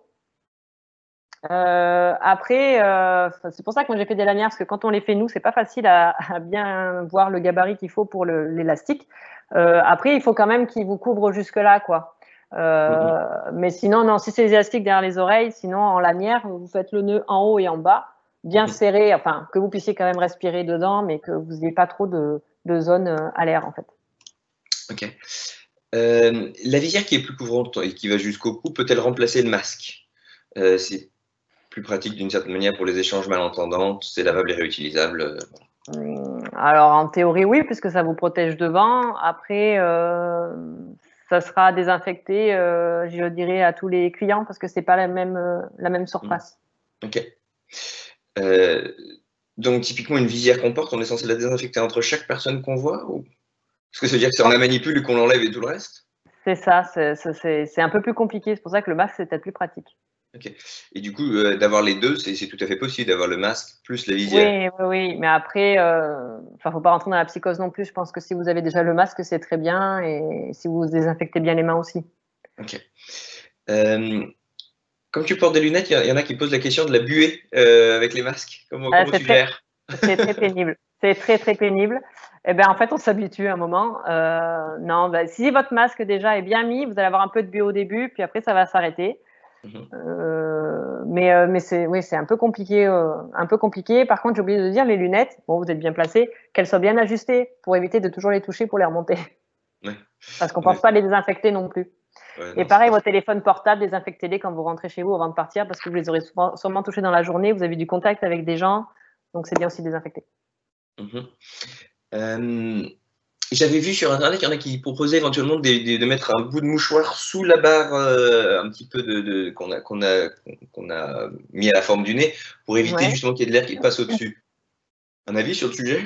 A: Euh, après, euh, c'est pour ça que moi j'ai fait des lanières, parce que quand on les fait nous, c'est pas facile à, à bien voir le gabarit qu'il faut pour l'élastique. Euh, après, il faut quand même qu'il vous couvre jusque-là, quoi.
B: Mhm.
A: Euh, mais sinon, non, si c'est des élastiques derrière les oreilles, sinon en lanière, vous faites le nœud en haut et en bas, bien
B: Mhm.
A: serré, enfin que vous puissiez quand même respirer dedans, mais que vous n'ayez pas trop de, de zones à l'air, en fait.
B: Ok. Euh, la visière qui est plus couvrante et qui va jusqu'au cou, peut-elle remplacer le masque? Euh, c'est plus pratique d'une certaine manière pour les échanges malentendants, c'est lavable et réutilisable. euh,
A: Hum, Alors, en théorie, oui, puisque ça vous protège devant. Après, euh, ça sera désinfecté, euh, je dirais, à tous les clients parce que c'est pas la même, euh, la même
B: Mhm.
A: surface.
B: Ok. Euh, donc, typiquement, une visière qu'on porte, on est censé la désinfecter entre chaque personne qu'on voit ou... Est-ce que ça veut dire que c'est on la manipule et qu'on l'enlève et tout le reste?
A: C'est ça, c'est c'est- c'est un peu plus compliqué. C'est pour ça que le masque, c'est peut-être plus pratique.
B: Ok. Et du coup, euh, d'avoir les deux, c'est c'est tout à fait possible, d'avoir le masque plus la visière.
A: Oui, oui, oui. Mais après, euh, enfin, faut pas rentrer dans la psychose non plus. Je pense que si vous avez déjà le masque, c'est très bien. Et si vous désinfectez bien les mains aussi.
B: Ok. Euh, comme tu portes des lunettes, il y, y en a qui posent la question de la buée euh, avec les masques. Comment,
A: Euh,
B: comment
A: c'est
B: tu
A: très,
B: gères?
A: c'est très pénible. C'est très, très pénible. Eh ben, en fait, on s'habitue à un moment. Euh, non, ben, si votre masque déjà est bien mis, vous allez avoir un peu de buée au début, puis après, ça va s'arrêter.
B: Mhm.
A: Euh, mais euh, mais c'est oui, c'est un peu compliqué. Euh, un peu compliqué. Par contre, j'ai oublié de dire, les lunettes, bon, vous êtes bien placées, qu'elles soient bien ajustées pour éviter de toujours les toucher pour les remonter.
B: Ouais.
A: Parce qu'on ne
B: Ouais,
A: pense pas les désinfecter non plus.
B: ouais,
A: Et
B: non, c'est
A: pareil,
B: pas
A: vos
B: faux.
A: téléphones portables, désinfectez-les quand vous rentrez chez vous avant de partir parce que vous les aurez souvent, sûrement touchés dans la journée. Vous avez du contact avec des gens, donc c'est bien aussi de désinfecter.
B: Mhm. Euh, J'avais vu sur Internet qu'il y en a qui proposaient éventuellement de, de, de mettre un bout de mouchoir sous la barre euh, un petit peu de, de, qu'on a, qu'on a, qu'on a mis à la forme du nez pour éviter
A: Ouais.
B: justement qu'il y ait de l'air qui passe au-dessus. Un avis sur le sujet?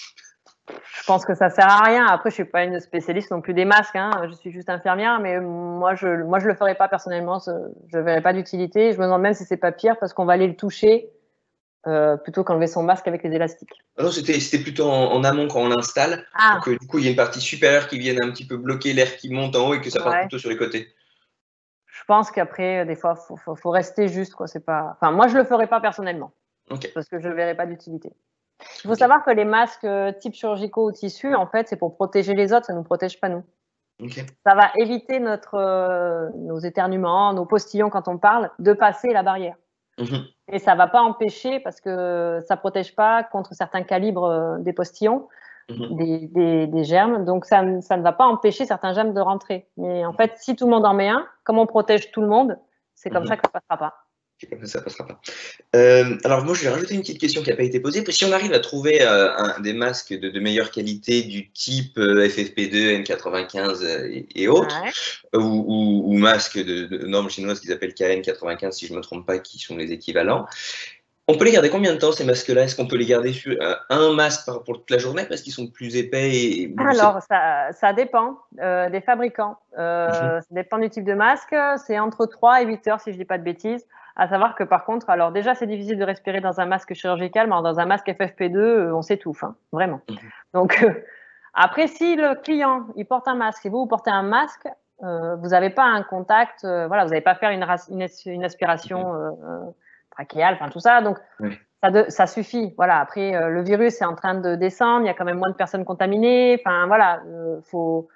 A: Je pense que ça sert à rien. Après, je suis pas une spécialiste non plus des masques, hein. Je suis juste infirmière, mais moi, je, moi, je le ferai pas personnellement. Je verrai pas d'utilité. Je me demande même si c'est pas pire parce qu'on va aller le toucher euh, plutôt qu'enlever son masque avec les élastiques.
B: Ah non, c'était, c'était plutôt en, en amont quand on l'installe,
A: Ah.
B: pour que du coup il y ait une partie supérieure qui vienne un petit peu bloquer l'air qui monte en haut et que ça parte
A: Ouais.
B: plutôt sur les côtés.
A: Je pense qu'après, des fois, faut, faut, faut rester juste, quoi. C'est pas. Enfin, moi, je le ferai pas personnellement,
B: Okay.
A: parce que je verrai pas d'utilité. Il faut
B: Okay.
A: savoir que les masques type chirurgicaux ou tissu, en fait, c'est pour protéger les autres, ça ne nous protège pas nous.
B: Okay.
A: Ça va éviter notre, euh, nos éternuements, nos postillons quand on parle, de passer la barrière. Mm-hmm. Et ça ne va pas empêcher, parce que ça ne protège pas contre certains calibres des postillons, mm-hmm. des, des, des germes, donc ça, ça ne va pas empêcher certains germes de rentrer. Mais en fait, si tout le monde en met un, comme on protège tout le monde, c'est comme mm-hmm. ça que ça ne passera pas.
B: C'est comme ça, ça passera pas. Euh, alors moi, je vais rajouter une petite question qui n'a pas été posée. Si on arrive à trouver euh, un, des masques de, de meilleure qualité du type euh, F F P deux, N quatre-vingt-quinze et, et autres, ouais. euh, ou, ou, ou masques de, de normes chinoises qu'ils appellent K N quatre-vingt-quinze, si je ne me trompe pas, qui sont les équivalents, on peut les garder combien de temps, ces masques-là? Est-ce qu'on peut les garder sur euh, un masque pour toute la journée parce qu'ils sont plus épais et...
A: Alors, ça, ça dépend euh, des fabricants. Euh, mm-hmm. Ça dépend du type de masque. C'est entre trois et huit heures, si je ne dis pas de bêtises. À savoir que par contre, alors déjà, c'est difficile de respirer dans un masque chirurgical, mais dans un masque F F P deux, on s'étouffe, hein, vraiment. Mm-hmm. Donc, euh, après, si le client, il porte un masque et vous, vous portez un masque, euh, vous n'avez pas un contact, euh, voilà, vous n'allez pas faire une, une, une aspiration euh, trachéale, enfin tout ça. Donc, oui. ça, de, ça suffit. Voilà. Après, euh, le virus est en train de descendre, il y a quand même moins de personnes contaminées. Enfin, voilà, euh, faut...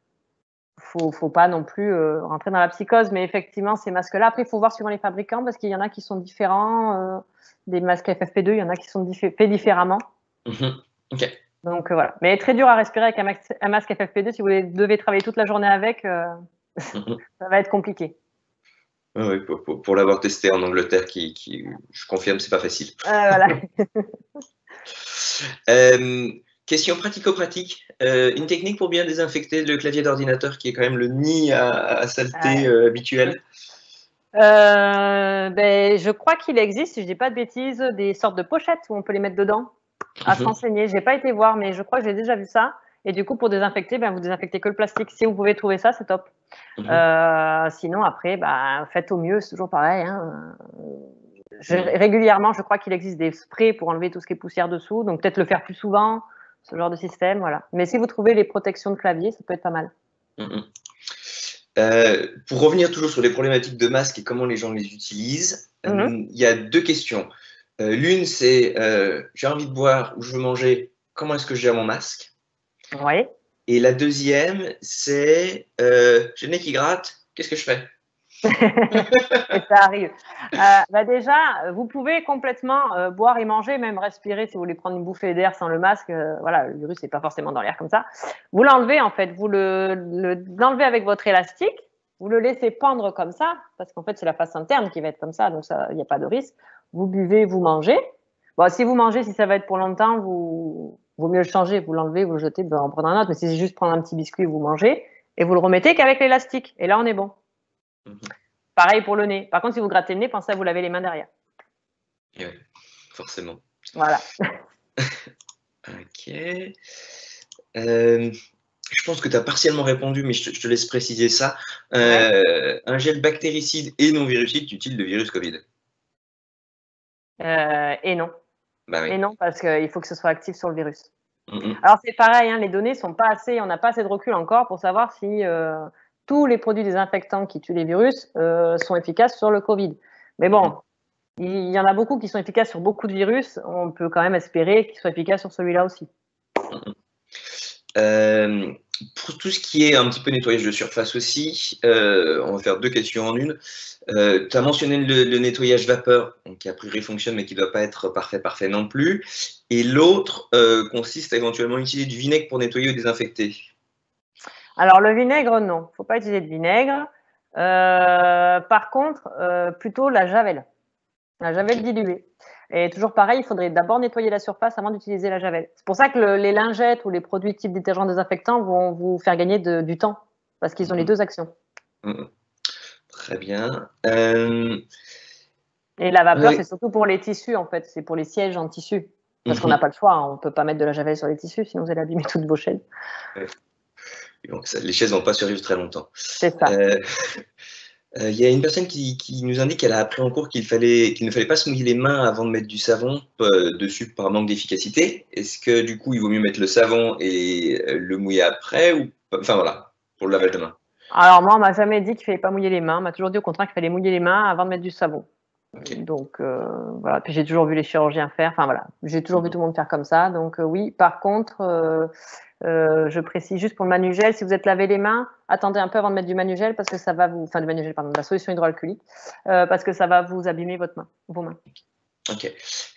A: Faut, faut pas non plus euh, rentrer dans la psychose, mais effectivement, ces masques-là, après, il faut voir suivant les fabricants, parce qu'il y en a qui sont différents, euh, des masques F F P deux, il y en a qui sont diffé faits différemment.
B: Mm-hmm. Okay.
A: Donc, euh, voilà. Mais très dur à respirer avec un, max un masque F F P deux, si vous devez travailler toute la journée avec, euh, mm-hmm. ça va être compliqué.
B: Oui, pour, pour, pour l'avoir testé en Angleterre, qui, qui, je confirme, c'est pas facile.
A: Euh, voilà.
B: euh, Question pratico-pratique, euh, une technique pour bien désinfecter le clavier d'ordinateur qui est quand même le nid à, à saleté euh, habituel.
A: Euh, ben, je crois qu'il existe, si je dis pas de bêtises, des sortes de pochettes où on peut les mettre dedans, à se renseigner. J'ai pas été voir, mais je crois que j'ai déjà vu ça. Et du coup, pour désinfecter, ben, vous désinfectez que le plastique. Si vous pouvez trouver ça, c'est top. Mm-hmm. euh, sinon, après, ben, faites au mieux, c'est toujours pareil. Hein. Je, mm-hmm. Régulièrement, je crois qu'il existe des sprays pour enlever tout ce qui est poussière dessous. Donc, peut-être le faire plus souvent. Ce genre de système, voilà. Mais si vous trouvez les protections de clavier, ça peut être pas mal.
B: Mmh. Euh, pour revenir toujours sur les problématiques de masques et comment les gens les utilisent, il mmh. euh, y a deux questions. Euh, L'une, c'est euh, j'ai envie de boire ou je veux manger, comment est-ce que je gère mon masque?
A: Oui.
B: Et la deuxième, c'est euh, j'ai le nez qui gratte, qu'est-ce que je fais?
A: Et ça arrive. Euh, bah déjà, vous pouvez complètement euh, boire et manger, même respirer si vous voulez prendre une bouffée d'air sans le masque. Euh, voilà, le virus n'est pas forcément dans l'air comme ça. Vous l'enlevez en fait, vous le, le l'enlevez avec votre élastique, vous le laissez pendre comme ça, parce qu'en fait c'est la face interne qui va être comme ça, donc ça, il n'y a pas de risque. Vous buvez, vous mangez. Bon, si vous mangez, si ça va être pour longtemps, vous vaut mieux le changer, vous l'enlevez, vous le jetez, ben, en prendre un autre. Mais si c'est juste prendre un petit biscuit, vous mangez et vous le remettez qu'avec l'élastique. Et là, on est bon. Mmh. Pareil pour le nez. Par contre, si vous grattez le nez, pensez à vous laver les mains derrière.
B: Oui, forcément.
A: Voilà.
B: Ok. Euh, je pense que tu as partiellement répondu, mais je te, je te laisse préciser ça. Euh, ouais. Un gel bactéricide et non virucide utile de virus Covid?
A: euh, Et non.
B: Bah oui.
A: Et non, parce qu'il faut que ce soit actif sur le virus. Mm-hmm. Alors, c'est pareil, hein, les données sont pas assez, on n'a pas assez de recul encore pour savoir si... Euh, tous les produits désinfectants qui tuent les virus euh, sont efficaces sur le Covid. Mais bon, il y en a beaucoup qui sont efficaces sur beaucoup de virus. On peut quand même espérer qu'ils soient efficaces sur celui-là aussi.
B: Euh, pour tout ce qui est un petit peu nettoyage de surface aussi, euh, on va faire deux questions en une. Euh, tu as mentionné le, le nettoyage vapeur, qui a priori fonctionne, mais qui ne doit pas être parfait, parfait non plus. Et l'autre euh, consiste à éventuellement utiliser du vinaigre pour nettoyer ou désinfecter.
A: Alors, le vinaigre, non. Il ne faut pas utiliser de vinaigre. Euh, par contre, euh, plutôt la javel. La javel diluée. Et toujours pareil, il faudrait d'abord nettoyer la surface avant d'utiliser la javel. C'est pour ça que le, les lingettes ou les produits type détergent désinfectant vont vous faire gagner de, du temps, parce qu'ils ont mmh. les deux actions.
B: Mmh. Très bien. Euh...
A: Et la vapeur, oui. c'est surtout pour les tissus, en fait. C'est pour les sièges en tissu. Parce mmh. qu'on n'a pas le choix. Hein. On ne peut pas mettre de la javel sur les tissus, sinon vous allez abîmer toutes vos chaises.
B: Ouais. Donc, ça, les chaises ne vont pas survivre très longtemps.
A: C'est ça.
B: Euh... Il euh, y a une personne qui, qui nous indique qu'elle a appris en cours qu'il fallait, qu'il ne fallait pas se mouiller les mains avant de mettre du savon euh, dessus par manque d'efficacité. Est-ce que du coup, il vaut mieux mettre le savon et euh, le mouiller après ou... Enfin voilà, pour le lavage de mains.
A: Alors moi, on m'a jamais dit qu'il ne fallait pas mouiller les mains. On m'a toujours dit au contraire qu'il fallait mouiller les mains avant de mettre du savon. Okay. Donc euh, voilà. Puis j'ai toujours vu les chirurgiens faire. Enfin voilà, j'ai toujours mmh. vu tout le monde faire comme ça. Donc euh, oui. Par contre. Euh, Euh, je précise juste pour le manugel, si vous êtes lavé les mains, attendez un peu avant de mettre du manugel parce que ça va vous, enfin du manugel, pardon, de la solution hydroalcoolique, euh, parce que ça va vous abîmer votre main, vos mains.
B: Ok.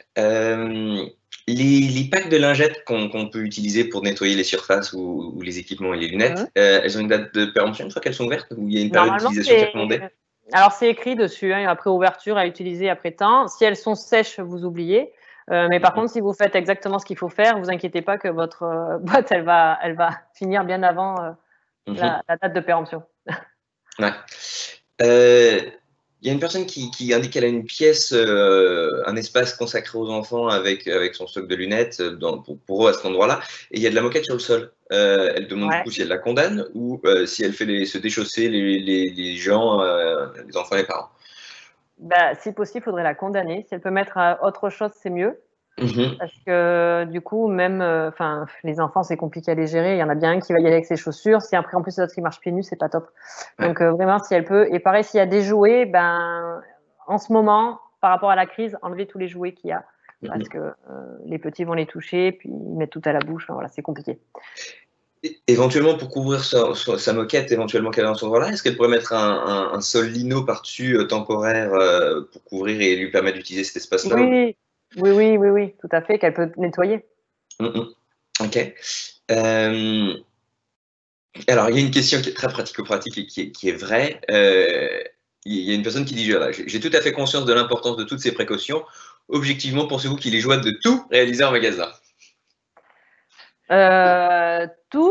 B: Euh, les, les packs de lingettes qu'on qu'on peut utiliser pour nettoyer les surfaces ou, ou les équipements et les lunettes, mmh. euh, elles ont une date de péremption une fois qu'elles sont ouvertes ou il y a une période d'utilisation qui est recommandée?
A: Alors c'est écrit dessus, hein, après ouverture à utiliser après temps. Si elles sont sèches, vous oubliez. Euh, mais par mmh. contre, si vous faites exactement ce qu'il faut faire, vous inquiétez pas que votre euh, boîte, elle va, elle va finir bien avant euh, mmh. la, la date de péremption.
B: Ouais. Euh, y a une personne qui, qui indique qu'elle a une pièce, euh, un espace consacré aux enfants avec, avec son stock de lunettes dans, pour, pour eux à cet endroit-là, et il y a de la moquette sur le sol. Euh, elle demande ouais. du coup si elle la condamne ou euh, si elle fait les, se déchausser les, les, les gens, euh, les enfants et les parents.
A: Bah, si possible, il faudrait la condamner. Si elle peut mettre autre chose, c'est mieux. Mmh. Parce que du coup, même, enfin, euh, les enfants, c'est compliqué à les gérer. Il y en a bien un qui va y aller avec ses chaussures. Si après, en plus, l'autre qui marche pieds nus, c'est pas top. Ouais. Donc euh, vraiment, si elle peut. Et pareil, s'il y a des jouets, ben, en ce moment, par rapport à la crise, enlever tous les jouets qu'il y a, mmh. parce que euh, les petits vont les toucher, puis ils mettent tout à la bouche. Enfin, voilà, c'est compliqué.
B: Éventuellement, pour couvrir sa, sa moquette, éventuellement qu'elle est dans cet endroit-là, est-ce qu'elle pourrait mettre un, un, un sol lino par-dessus euh, temporaire euh, pour couvrir et lui permettre d'utiliser cet espace-là?
A: Oui, oui, oui, oui, oui, tout à fait, qu'elle peut nettoyer.
B: Mmh. Ok. Euh, alors, il y a une question qui est très pratico-pratique et qui est, qui est vraie. Euh, il y a une personne qui dit, j'ai tout à fait conscience de l'importance de toutes ces précautions. Objectivement, pensez-vous qu'il est jouable de tout réaliser en magasin?
A: Euh, tout,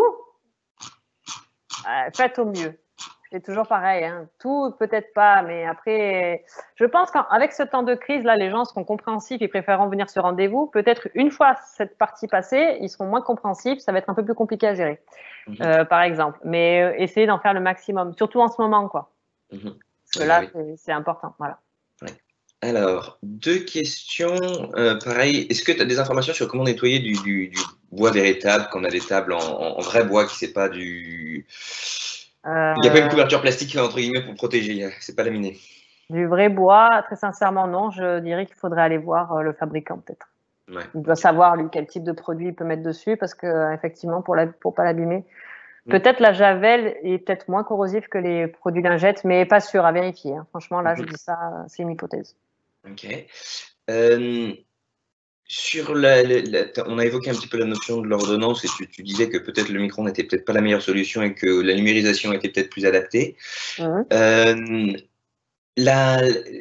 A: euh, faites au mieux. C'est toujours pareil, hein. Tout peut-être pas, mais après, je pense qu'avec ce temps de crise, là, les gens seront compréhensifs, ils préféreront venir sur rendez-vous. Peut-être une fois cette partie passée, ils seront moins compréhensifs, ça va être un peu plus compliqué à gérer, mmh. euh, par exemple. Mais euh, essayez d'en faire le maximum, surtout en ce moment, quoi. Mmh. Parce que là, oui. c'est important, voilà.
B: Ouais. Alors, deux questions. Euh, pareil, est-ce que tu as des informations sur comment nettoyer du, du, du bois véritable, quand on a des tables en, en vrai bois qui c'est pas du... Euh... Il n'y a pas une couverture plastique entre guillemets pour protéger, c'est pas laminé.
A: Du vrai bois, très sincèrement non, je dirais qu'il faudrait aller voir le fabricant peut-être. Ouais. Il doit savoir lui quel type de produit il peut mettre dessus parce que effectivement pour la, pour pas l'abîmer. Mmh. Peut-être la javel est peut-être moins corrosif que les produits lingettes, mais pas sûr, à vérifier. Hein. Franchement là, mmh. je dis ça, c'est une hypothèse.
B: Ok. Euh... Sur la, la, la, on a évoqué un petit peu la notion de l'ordonnance et tu, tu disais que peut-être le micro n'était peut-être pas la meilleure solution et que la numérisation était peut-être plus adaptée. Mmh. Euh, la,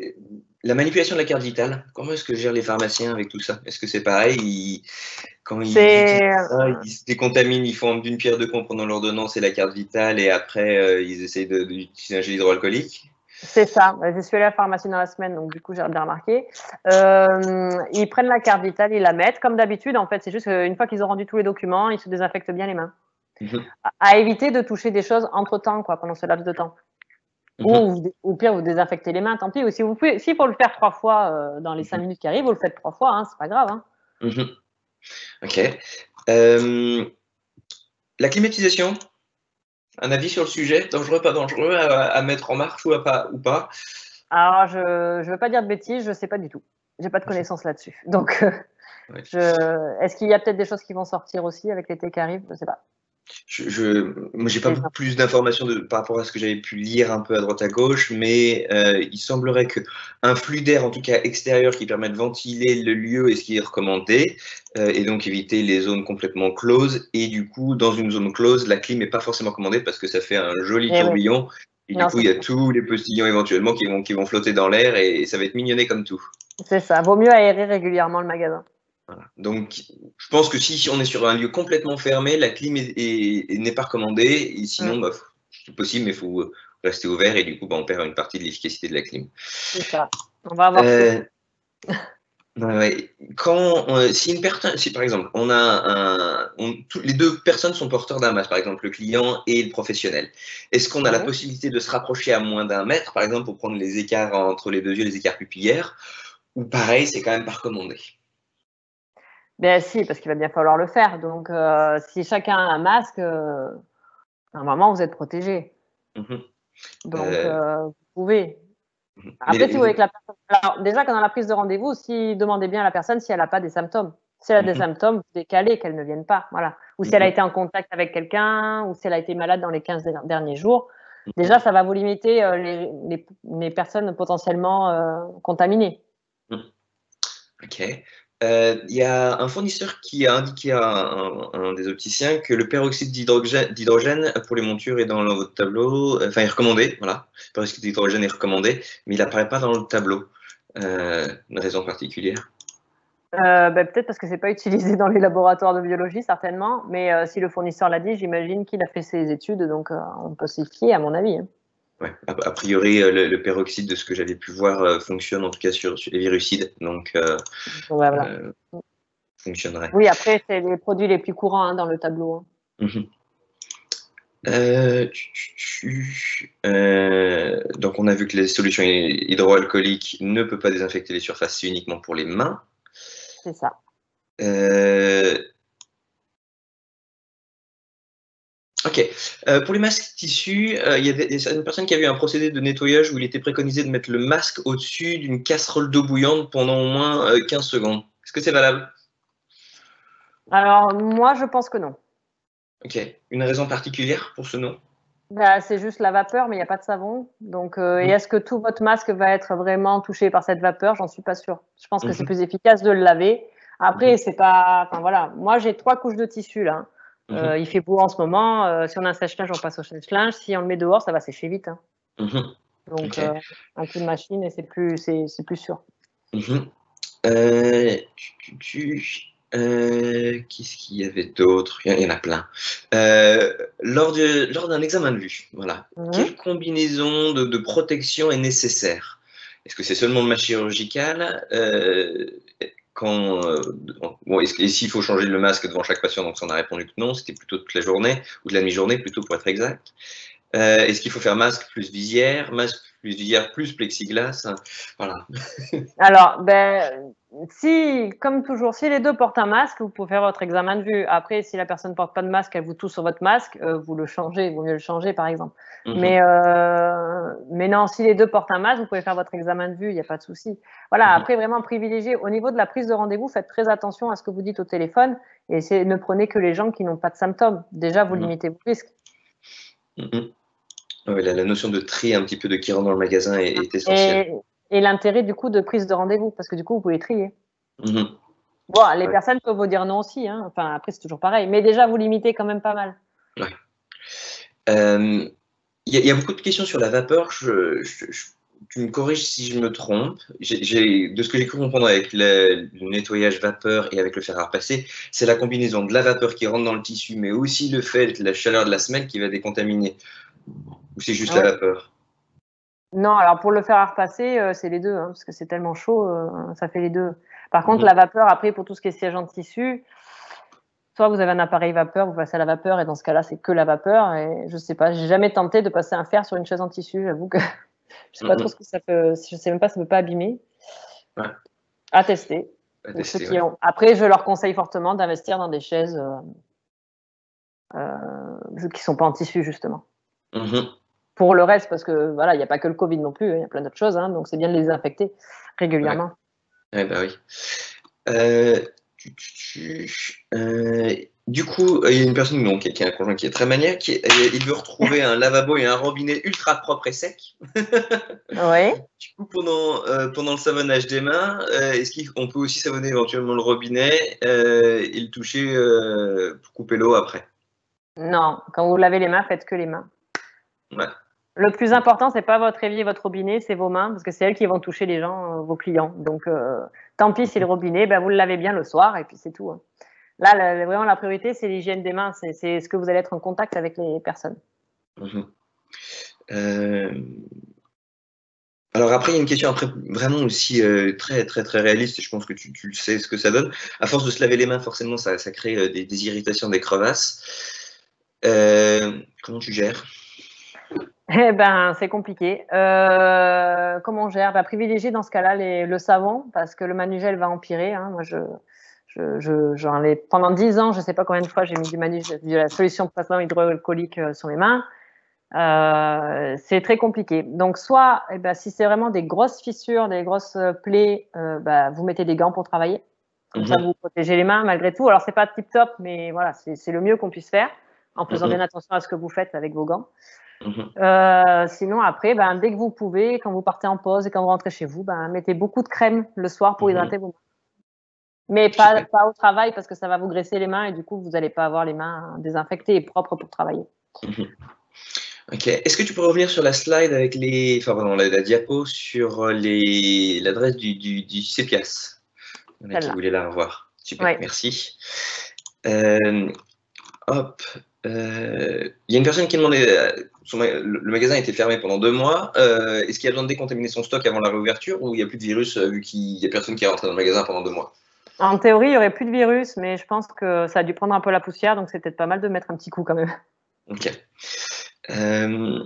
B: la manipulation de la carte vitale, comment est-ce que gèrent les pharmaciens avec tout ça? Est-ce que c'est pareil? Ils, quand ils, ça, ils se décontaminent, ils font d'une pierre deux coups en prenant l'ordonnance et la carte vitale et après euh, ils essayent d'utiliser un gel hydroalcoolique?
A: C'est ça. Je suis allée à la pharmacie dans la semaine, donc du coup, j'ai bien remarqué. Euh, ils prennent la carte vitale, ils la mettent. Comme d'habitude, en fait, c'est juste qu'une fois qu'ils ont rendu tous les documents, ils se désinfectent bien les mains. Mmh. À, à éviter de toucher des choses entre-temps, quoi, pendant ce laps de temps. Mmh. Ou au pire, vous désinfectez les mains, tant pis. Ou si vous pouvez, s'il faut le faire trois fois euh, dans les cinq mmh. minutes qui arrivent, vous le faites trois fois, hein, c'est pas grave. Hein.
B: Mmh. Ok. Euh, la climatisation? Un avis sur le sujet, dangereux, pas dangereux, à, à mettre en marche ou, à pas, ou pas?
A: Alors, je ne veux pas dire de bêtises, je ne sais pas du tout. Je n'ai pas de connaissances là-dessus. Donc, euh, ouais. est-ce qu'il y a peut-être des choses qui vont sortir aussi avec l'été qui arrive? Je ne sais pas.
B: Je, je, moi, j'ai pas beaucoup plus d'informations par rapport à ce que j'avais pu lire un peu à droite à gauche, mais euh, il semblerait qu'un flux d'air, en tout cas extérieur, qui permet de ventiler le lieu est ce qui est recommandé, euh, et donc éviter les zones complètement closes. Et du coup, dans une zone close, la clim n'est pas forcément recommandée parce que ça fait un joli et tourbillon. Oui. Et
A: Non,
B: du coup, il y a
A: ça.
B: tous les postillons éventuellement qui vont, qui vont flotter dans l'air et, et ça va être mignonné comme tout.
A: C'est ça. Vaut mieux aérer régulièrement le magasin.
B: Voilà. Donc, je pense que si on est sur un lieu complètement fermé, la clim n'est est, est, pas recommandée. Et sinon,
A: Mm.
B: bah, c'est possible, mais il faut rester ouvert et du coup, bah, on perd une partie de l'efficacité de la clim.
A: C'est ça. On va avoir
B: euh,
A: chaud.
B: Ouais. Quand, euh, si une personne, si par exemple, on a un, on, tout, les deux personnes sont porteurs d'un masque, par exemple le client et le professionnel, est-ce qu'on a la
A: Ouais.
B: possibilité de se rapprocher à moins d'un mètre, par exemple, pour prendre les écarts entre les deux yeux, les écarts pupillaires, ou pareil, c'est quand même pas recommandé?
A: Ben si, parce qu'il va bien falloir le faire. Donc, euh, si chacun a un masque, euh, normalement, vous êtes protégé.
B: Mm-hmm.
A: Donc,
B: euh,
A: euh, vous pouvez.
B: mais,
A: Après, si vous voyez que la personne. Alors, déjà, quand dans la prise de rendez-vous, si demandez bien à la personne si elle n'a pas des symptômes. Si elle a des
B: mm-hmm.
A: symptômes, vous décalez qu'elle ne vienne pas. Voilà. Ou si elle a été en contact avec quelqu'un, ou si elle a été malade dans les quinze derniers jours. Déjà, ça va vous limiter euh, les, les, les, personnes potentiellement euh, contaminées.
B: Ok. Il euh, y a un fournisseur qui a indiqué à un, un des opticiens que le peroxyde d'hydrogène pour les montures est dans votre tableau, enfin est recommandé, voilà. Le peroxyde d'hydrogène est recommandé, mais il n'apparaît pas dans le tableau. Euh, une raison particulière?
A: euh, ben, Peut-être parce que c'est pas utilisé dans les laboratoires de biologie, certainement. Mais euh, si le fournisseur l'a dit, j'imagine qu'il a fait ses études, donc euh, on peut s'y fier, à mon avis. Hein.
B: Ouais. A, a priori, le, le peroxyde, de ce que j'avais pu voir, euh, fonctionne en tout cas sur, sur les virucides, donc euh,
A: Donc, ben, voilà.
B: euh, fonctionnerait.
A: Oui, après, c'est les produits les plus courants hein, dans le tableau. Hein.
B: Mm-hmm. Euh, tu, tu, tu, euh, donc on a vu que les solutions hydroalcooliques ne peuvent pas désinfecter les surfaces, c'est uniquement pour les mains.
A: C'est ça.
B: Euh, ok. Euh, pour les masques tissus, euh, il y a une personne qui a vu un procédé de nettoyage où il était préconisé de mettre le masque au-dessus d'une casserole d'eau bouillante pendant au moins euh, quinze secondes. Est-ce que c'est valable?
A: Alors, moi, je pense que non.
B: Ok. Une raison particulière pour ce nom?
A: Bah, c'est juste la vapeur, mais il n'y a pas de savon. Donc, euh, et
B: Mmh.
A: est-ce que tout votre masque va être vraiment touché par cette vapeur? J'en suis pas sûre. Je pense que c'est
B: Mmh.
A: plus efficace de le laver. Après,
B: Mmh.
A: c'est pas. Enfin voilà. Moi, j'ai trois couches de tissu là.
B: Mmh.
A: Euh, il fait beau en ce moment. Euh, si on a un sèche-linge, on passe au sèche-linge. Si on le met dehors, ça va sécher vite. Hein.
B: Mmh.
A: Donc,
B: Ok.
A: euh, un coup de machine et c'est plus, c'est, c'est plus sûr.
B: Mmh. Euh, tu, tu, tu, euh, qu'est-ce qu'il y avait d'autre? Il y en a plein. Euh, lors de, lors d'un examen de vue, voilà,
A: Mhm.
B: quelle combinaison de, de protection est nécessaire? Est-ce que c'est seulement le masque chirurgical? euh, quand, euh, bon, est-ce, et s'il faut changer le masque devant chaque patient, donc ça on a répondu que non, c'était plutôt toute la journée, ou de la demi-journée plutôt pour être exact. Euh, est-ce qu'il faut faire masque plus visière, masque plus visière plus plexiglas? Voilà.
A: Alors, ben, si, comme toujours, si les deux portent un masque, vous pouvez faire votre examen de vue. Après, si la personne ne porte pas de masque, elle vous touche sur votre masque, euh, vous le changez, il vaut mieux le changer, par exemple.
B: Mmh.
A: Mais, euh, mais non, si les deux portent un masque, vous pouvez faire votre examen de vue, il n'y a pas de souci. Voilà,
B: Mmh.
A: après, vraiment privilégier, au niveau de la prise de rendez-vous, faites très attention à ce que vous dites au téléphone et essayez, ne prenez que les gens qui n'ont pas de symptômes. Déjà, vous
B: Mmh.
A: limitez vos risques.
B: Mmh. Ouais, la, la notion de tri un petit peu de qui rentre dans le magasin est, est essentielle.
A: Et, et l'intérêt, du coup, de prise de rendez-vous, parce que du coup, vous pouvez trier.
B: Mmh.
A: Bon, les
B: Ouais.
A: personnes peuvent vous dire non aussi, hein. Enfin, après, c'est toujours pareil. Mais déjà, vous limitez quand même pas mal.
B: Ouais. Euh, Il y, y, a beaucoup de questions sur la vapeur. Je, je, je, tu me corriges si je me trompe. J'ai, j'ai, de ce que j'ai cru comprendre avec le, le nettoyage vapeur et avec le fer à repasser, c'est la combinaison de la vapeur qui rentre dans le tissu, mais aussi le fait, la chaleur de la semelle qui va décontaminer. Ou c'est juste
A: Ouais.
B: la vapeur?
A: Non, alors pour le fer à repasser, euh, c'est les deux, hein, parce que c'est tellement chaud, euh, ça fait les deux. Par contre,
B: Mmh.
A: la vapeur, après, pour tout ce qui est siège en tissu, soit vous avez un appareil vapeur, vous passez à la vapeur, et dans ce cas-là, c'est que la vapeur. Et je sais pas, j'ai jamais tenté de passer un fer sur une chaise en tissu. J'avoue que je sais pas trop
B: Mmh.
A: ce que ça peut. Je sais même pas, ça peut pas abîmer.
B: Ouais.
A: À tester.
B: À
A: Pour ceux
B: tester,
A: qui
B: ouais.
A: ont. Après, je leur conseille fortement d'investir dans des chaises euh, euh, qui sont pas en tissu justement.
B: Mmh.
A: Pour le reste, parce que voilà, il n'y a pas que le Covid non plus, il y a plein d'autres choses, hein, donc c'est bien de les désinfecter régulièrement.
B: Ouais, ouais bah oui. Euh, tu, tu, tu, euh, du coup, il y a une personne donc, qui a un conjoint qui est très maniaque, qui, il veut retrouver un lavabo et un robinet ultra propre et sec.
A: Oui.
B: Du coup, pendant, euh, pendant le savonnage des mains, euh, est-ce qu'on peut aussi savonner éventuellement le robinet euh, et le toucher euh, pour couper l'eau après?
A: Non, quand vous lavez les mains, faites que les mains.
B: Ouais.
A: Le plus important, c'est pas votre évier, votre robinet, c'est vos mains, parce que c'est elles qui vont toucher les gens, euh, vos clients. Donc, euh, tant pis si le robinet, ben, vous le lavez bien le soir, et puis c'est tout. Hein. Là, la, vraiment, la priorité, c'est l'hygiène des mains. C'est ce que vous allez être en contact avec les personnes.
B: Mmh. Euh... Alors après, il y a une question après vraiment aussi euh, très très très réaliste, et je pense que tu, tu sais ce que ça donne. À force de se laver les mains, forcément, ça, ça crée euh, des, des irritations, des crevasses. Euh, comment tu gères?
A: Eh ben, c'est compliqué. Euh, comment on gère? Bah, privilégier dans ce cas-là le savon, parce que le manugel va empirer. Hein. Moi, je, je, je, j'en ai, pendant dix ans, je ne sais pas combien de fois j'ai mis du manugel, de la solution de traitement hydroalcoolique euh, sur mes mains. Euh, c'est très compliqué. Donc, soit, eh ben, si c'est vraiment des grosses fissures, des grosses plaies, euh, bah, vous mettez des gants pour travailler. Comme mmh. ça, vous protégez les mains malgré tout. Alors, c'est pas tip top, mais voilà, c'est le mieux qu'on puisse faire en faisant mmh. bien attention à ce que vous faites avec vos gants. Mmh. Euh, sinon, après, ben, dès que vous pouvez, quand vous partez en pause et quand vous rentrez chez vous, ben, mettez beaucoup de crème le soir pour mmh. hydrater vos mains. Mais pas, pas au travail parce que ça va vous graisser les mains et du coup, vous n'allez pas avoir les mains désinfectées et propres pour travailler.
B: Mmh. Ok. Est-ce que tu peux revenir sur la slide avec les, enfin pardon, la, la diapo sur les l'adresse du, du, du CEPIAS? Il y en a qui voulaient la revoir. Super, ouais. Merci. Euh, hop. Euh, il y a une personne qui demandait, son, le magasin a été fermé pendant deux mois. Euh, Est-ce qu'il y a besoin de décontaminer son stock avant la réouverture ou il n'y a plus de virus vu qu'il n'y a personne qui est rentré dans le magasin pendant deux mois?
A: En théorie, il n'y aurait plus de virus, mais je pense que ça a dû prendre un peu la poussière, donc c'est peut-être pas mal de mettre un petit coup quand même.
B: Ok. Euh,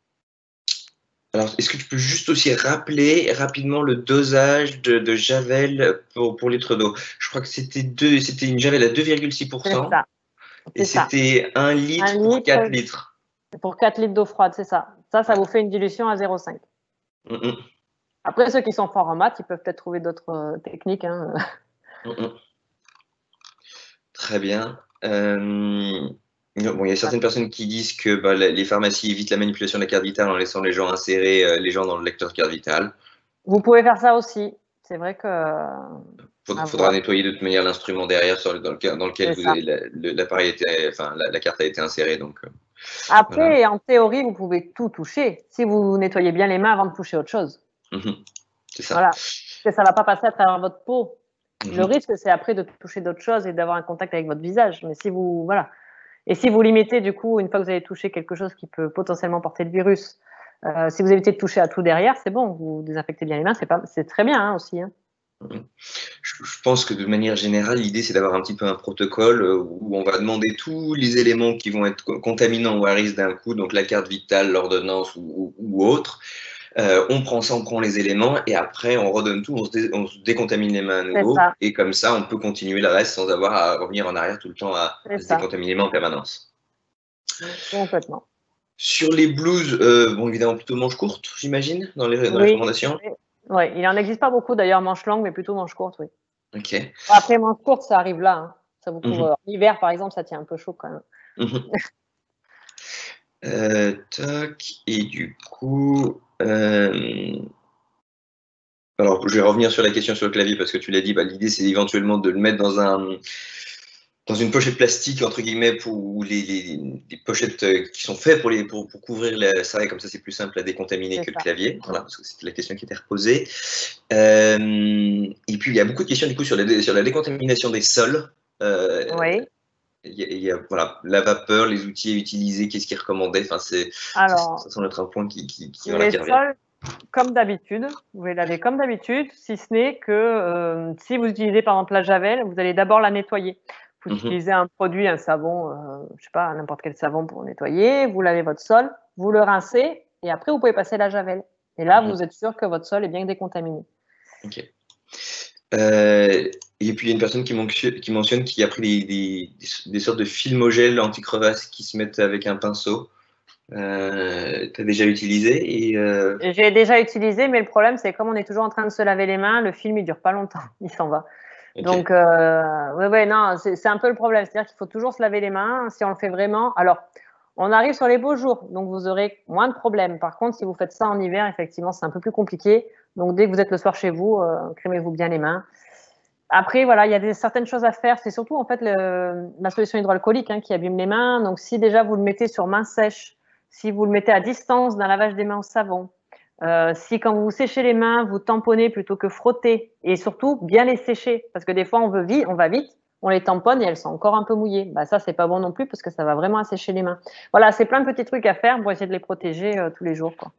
B: alors, est-ce que tu peux juste aussi rappeler rapidement le dosage de, de Javel pour, pour litre d'eau? Je crois que c'était une Javel à deux virgule six pour cent. Et c'était un litre, un litre pour quatre litres.
A: Pour quatre litres d'eau froide, c'est ça. Ça, ça vous fait une dilution à zéro virgule cinq. Mm -mm. Après, ceux qui sont forts en maths, ils peuvent peut-être trouver d'autres euh, techniques. Hein.
B: Mm Très bien. Euh... Bon, il y a certaines personnes qui disent que bah, les pharmacies évitent la manipulation de la carte vitale en laissant les gens insérer euh, les gens dans le lecteur de carte vitale.
A: Vous pouvez faire ça aussi. C'est vrai que.
B: Il faudra, faudra nettoyer de toute manière l'instrument derrière sur le, dans, le, dans lequel l'appareil était, enfin la, la carte a été insérée. Donc,
A: après, voilà. En théorie, vous pouvez tout toucher si vous nettoyez bien les mains avant de toucher autre chose.
B: Mmh, c'est ça.
A: Voilà. Parce que ça ne va pas passer à travers votre peau. Mmh. Le risque, c'est après de toucher d'autres choses et d'avoir un contact avec votre visage. Mais si vous, voilà. Et si vous limitez, du coup, une fois que vous avez touché quelque chose qui peut potentiellement porter le virus, euh, si vous évitez de toucher à tout derrière, c'est bon, vous désinfectez bien les mains, c'est très bien hein, aussi. Hein.
B: Je, je pense que de manière générale, l'idée, c'est d'avoir un petit peu un protocole où on va demander tous les éléments qui vont être contaminants ou à risque d'un coup, donc la carte vitale, l'ordonnance ou, ou, ou autre. Euh, on prend ça, on prend les éléments et après on redonne tout, on se, dé, on se décontamine les mains à nouveau et comme ça on peut continuer le reste sans avoir à revenir en arrière tout le temps à, à se décontaminer les mains en permanence.
A: Complètement.
B: Sur les blouses, euh, bon évidemment plutôt manches courtes, j'imagine, dans les, dans
A: oui,
B: les recommandations.
A: Oui, ouais, il n'en existe pas beaucoup d'ailleurs manches longues, mais plutôt manches courtes, oui.
B: Ok.
A: Après manches courtes, ça arrive là, hein. Ça vous couvre. Mm-hmm. L'hiver par exemple, ça tient un peu chaud quand même.
B: Mm-hmm. euh, tac, et du coup. Euh... Alors, je vais revenir sur la question sur le clavier parce que tu l'as dit, bah, l'idée c'est éventuellement de le mettre dans un dans une pochette plastique entre guillemets pour les, les, les pochettes qui sont faites pour les pour, pour couvrir la, ça et comme ça c'est plus simple à décontaminer que ça. Le clavier. Voilà, parce que c'était la question qui était reposée. Euh, et puis il y a beaucoup de questions du coup sur la sur la décontamination des sols. Euh,
A: oui.
B: Il y, a, il y a voilà, la vapeur, les outils à utiliser, qu'est-ce qui est recommandé. Enfin, c'est ça, ça semble être un point qui, qui, qui, voilà, qui revient. Sols,
A: comme d'habitude, vous pouvez laver comme d'habitude, si ce n'est que euh, si vous utilisez par exemple la javel, vous allez d'abord la nettoyer. Vous mm-hmm. utilisez un produit, un savon, euh, je sais pas, n'importe quel savon pour nettoyer, vous lavez votre sol, vous le rincez et après vous pouvez passer la javel. Et là, mm-hmm. vous êtes sûr que votre sol est bien décontaminé.
B: Ok. Euh, et puis il y a une personne qui, qui mentionne qu'il y a pris des, des, des sortes de filmogel anti-crevasse qui se mettent avec un pinceau. Euh, tu as déjà utilisé et euh...
A: J'ai déjà utilisé, mais le problème c'est comme on est toujours en train de se laver les mains, le film il dure pas longtemps, il s'en va. Okay. Donc euh, ouais ouais non, c'est un peu le problème, c'est-à-dire qu'il faut toujours se laver les mains si on le fait vraiment. Alors on arrive sur les beaux jours, donc vous aurez moins de problèmes. Par contre, si vous faites ça en hiver, effectivement c'est un peu plus compliqué. Donc dès que vous êtes le soir chez vous, euh, crémez-vous bien les mains. Après, voilà, il y a des, certaines choses à faire. C'est surtout en fait le, la solution hydroalcoolique hein, qui abîme les mains. Donc si déjà vous le mettez sur main sèche, si vous le mettez à distance d'un lavage des mains au savon, euh, si quand vous séchez les mains, vous tamponnez plutôt que frotter, et surtout bien les sécher, parce que des fois on, veut vite, on va vite, on les tamponne et elles sont encore un peu mouillées. Bah, ça, c'est pas bon non plus parce que ça va vraiment assécher les mains. Voilà, c'est plein de petits trucs à faire pour essayer de les protéger euh, tous les jours, quoi.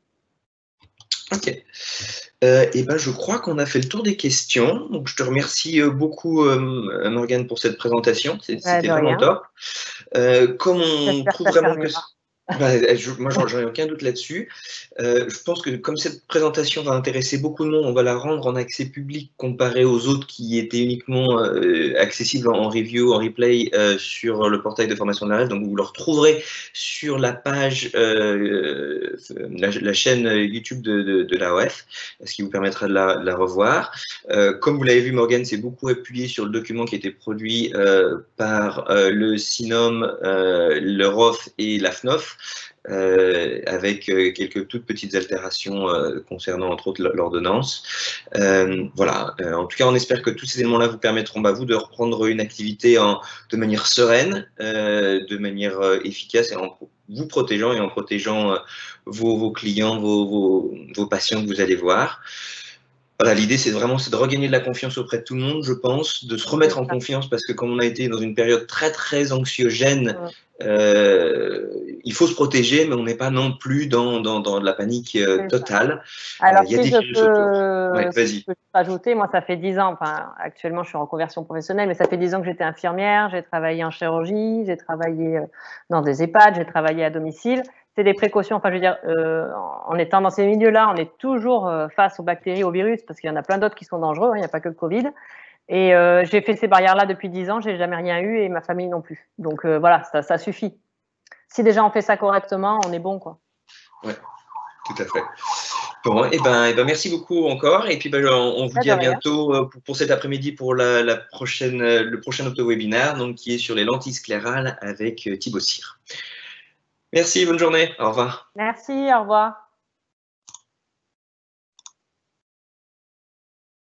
B: Ok. Euh, et ben, je crois qu'on a fait le tour des questions. Donc, je te remercie beaucoup, euh, Morgane, pour cette présentation. C'était
A: Ouais,
B: vraiment top. Euh, comme on trouve vraiment que... Bah, je, moi, j'en ai aucun doute là-dessus. Euh, je pense que comme cette présentation va intéresser beaucoup de monde, on va la rendre en accès public comparé aux autres qui étaient uniquement euh, accessibles en, en review, en replay euh, sur le portail de formation de l'A R E F. Donc, vous le retrouverez sur la page, euh, la, la chaîne YouTube de, de, de l'A O F, ce qui vous permettra de la, de la revoir. Euh, comme vous l'avez vu, Morgane s'est beaucoup appuyé sur le document qui a été produit euh, par euh, le SINOM, euh, le R O F et la F N O F. Euh, avec euh, quelques toutes petites altérations euh, concernant entre autres l'ordonnance. Euh, voilà, euh, en tout cas on espère que tous ces éléments-là vous permettront bah, vous de reprendre une activité en, de manière sereine, euh, de manière euh, efficace et en vous protégeant et en protégeant euh, vos, vos clients, vos, vos, vos patients que vous allez voir. Voilà, l'idée, c'est vraiment de regagner de la confiance auprès de tout le monde, je pense, de se remettre en confiance, parce que comme on a été dans une période très, très anxiogène, euh, il faut se protéger, mais on n'est pas non plus dans, dans, dans de la panique euh, totale.
A: Alors,
B: euh, il y a
A: si
B: des
A: je peux,
B: ouais,
A: si je peux rajouter, moi, ça fait dix ans, enfin, actuellement, je suis en reconversion professionnelle, mais ça fait dix ans que j'étais infirmière, j'ai travaillé en chirurgie, j'ai travaillé dans des EHPAD, j'ai travaillé à domicile. C'est des précautions, enfin, je veux dire, euh, en étant dans ces milieux-là, on est toujours face aux bactéries, aux virus, parce qu'il y en a plein d'autres qui sont dangereux, hein, il n'y a pas que le Covid. Et euh, j'ai fait ces barrières-là depuis dix ans, j'ai jamais rien eu et ma famille non plus. Donc euh, voilà, ça, ça suffit. Si déjà on fait ça correctement, on est bon, quoi.
B: Ouais, tout à fait. Bon, et ben, et ben merci beaucoup encore. Et puis ben, on, on vous dit à bientôt pour, pour cet après-midi pour la, la prochaine, le prochain auto-webinaire, donc qui est sur les lentilles sclérales avec Thibaut Cyr. Merci, bonne journée. Au revoir.
A: Merci, au revoir.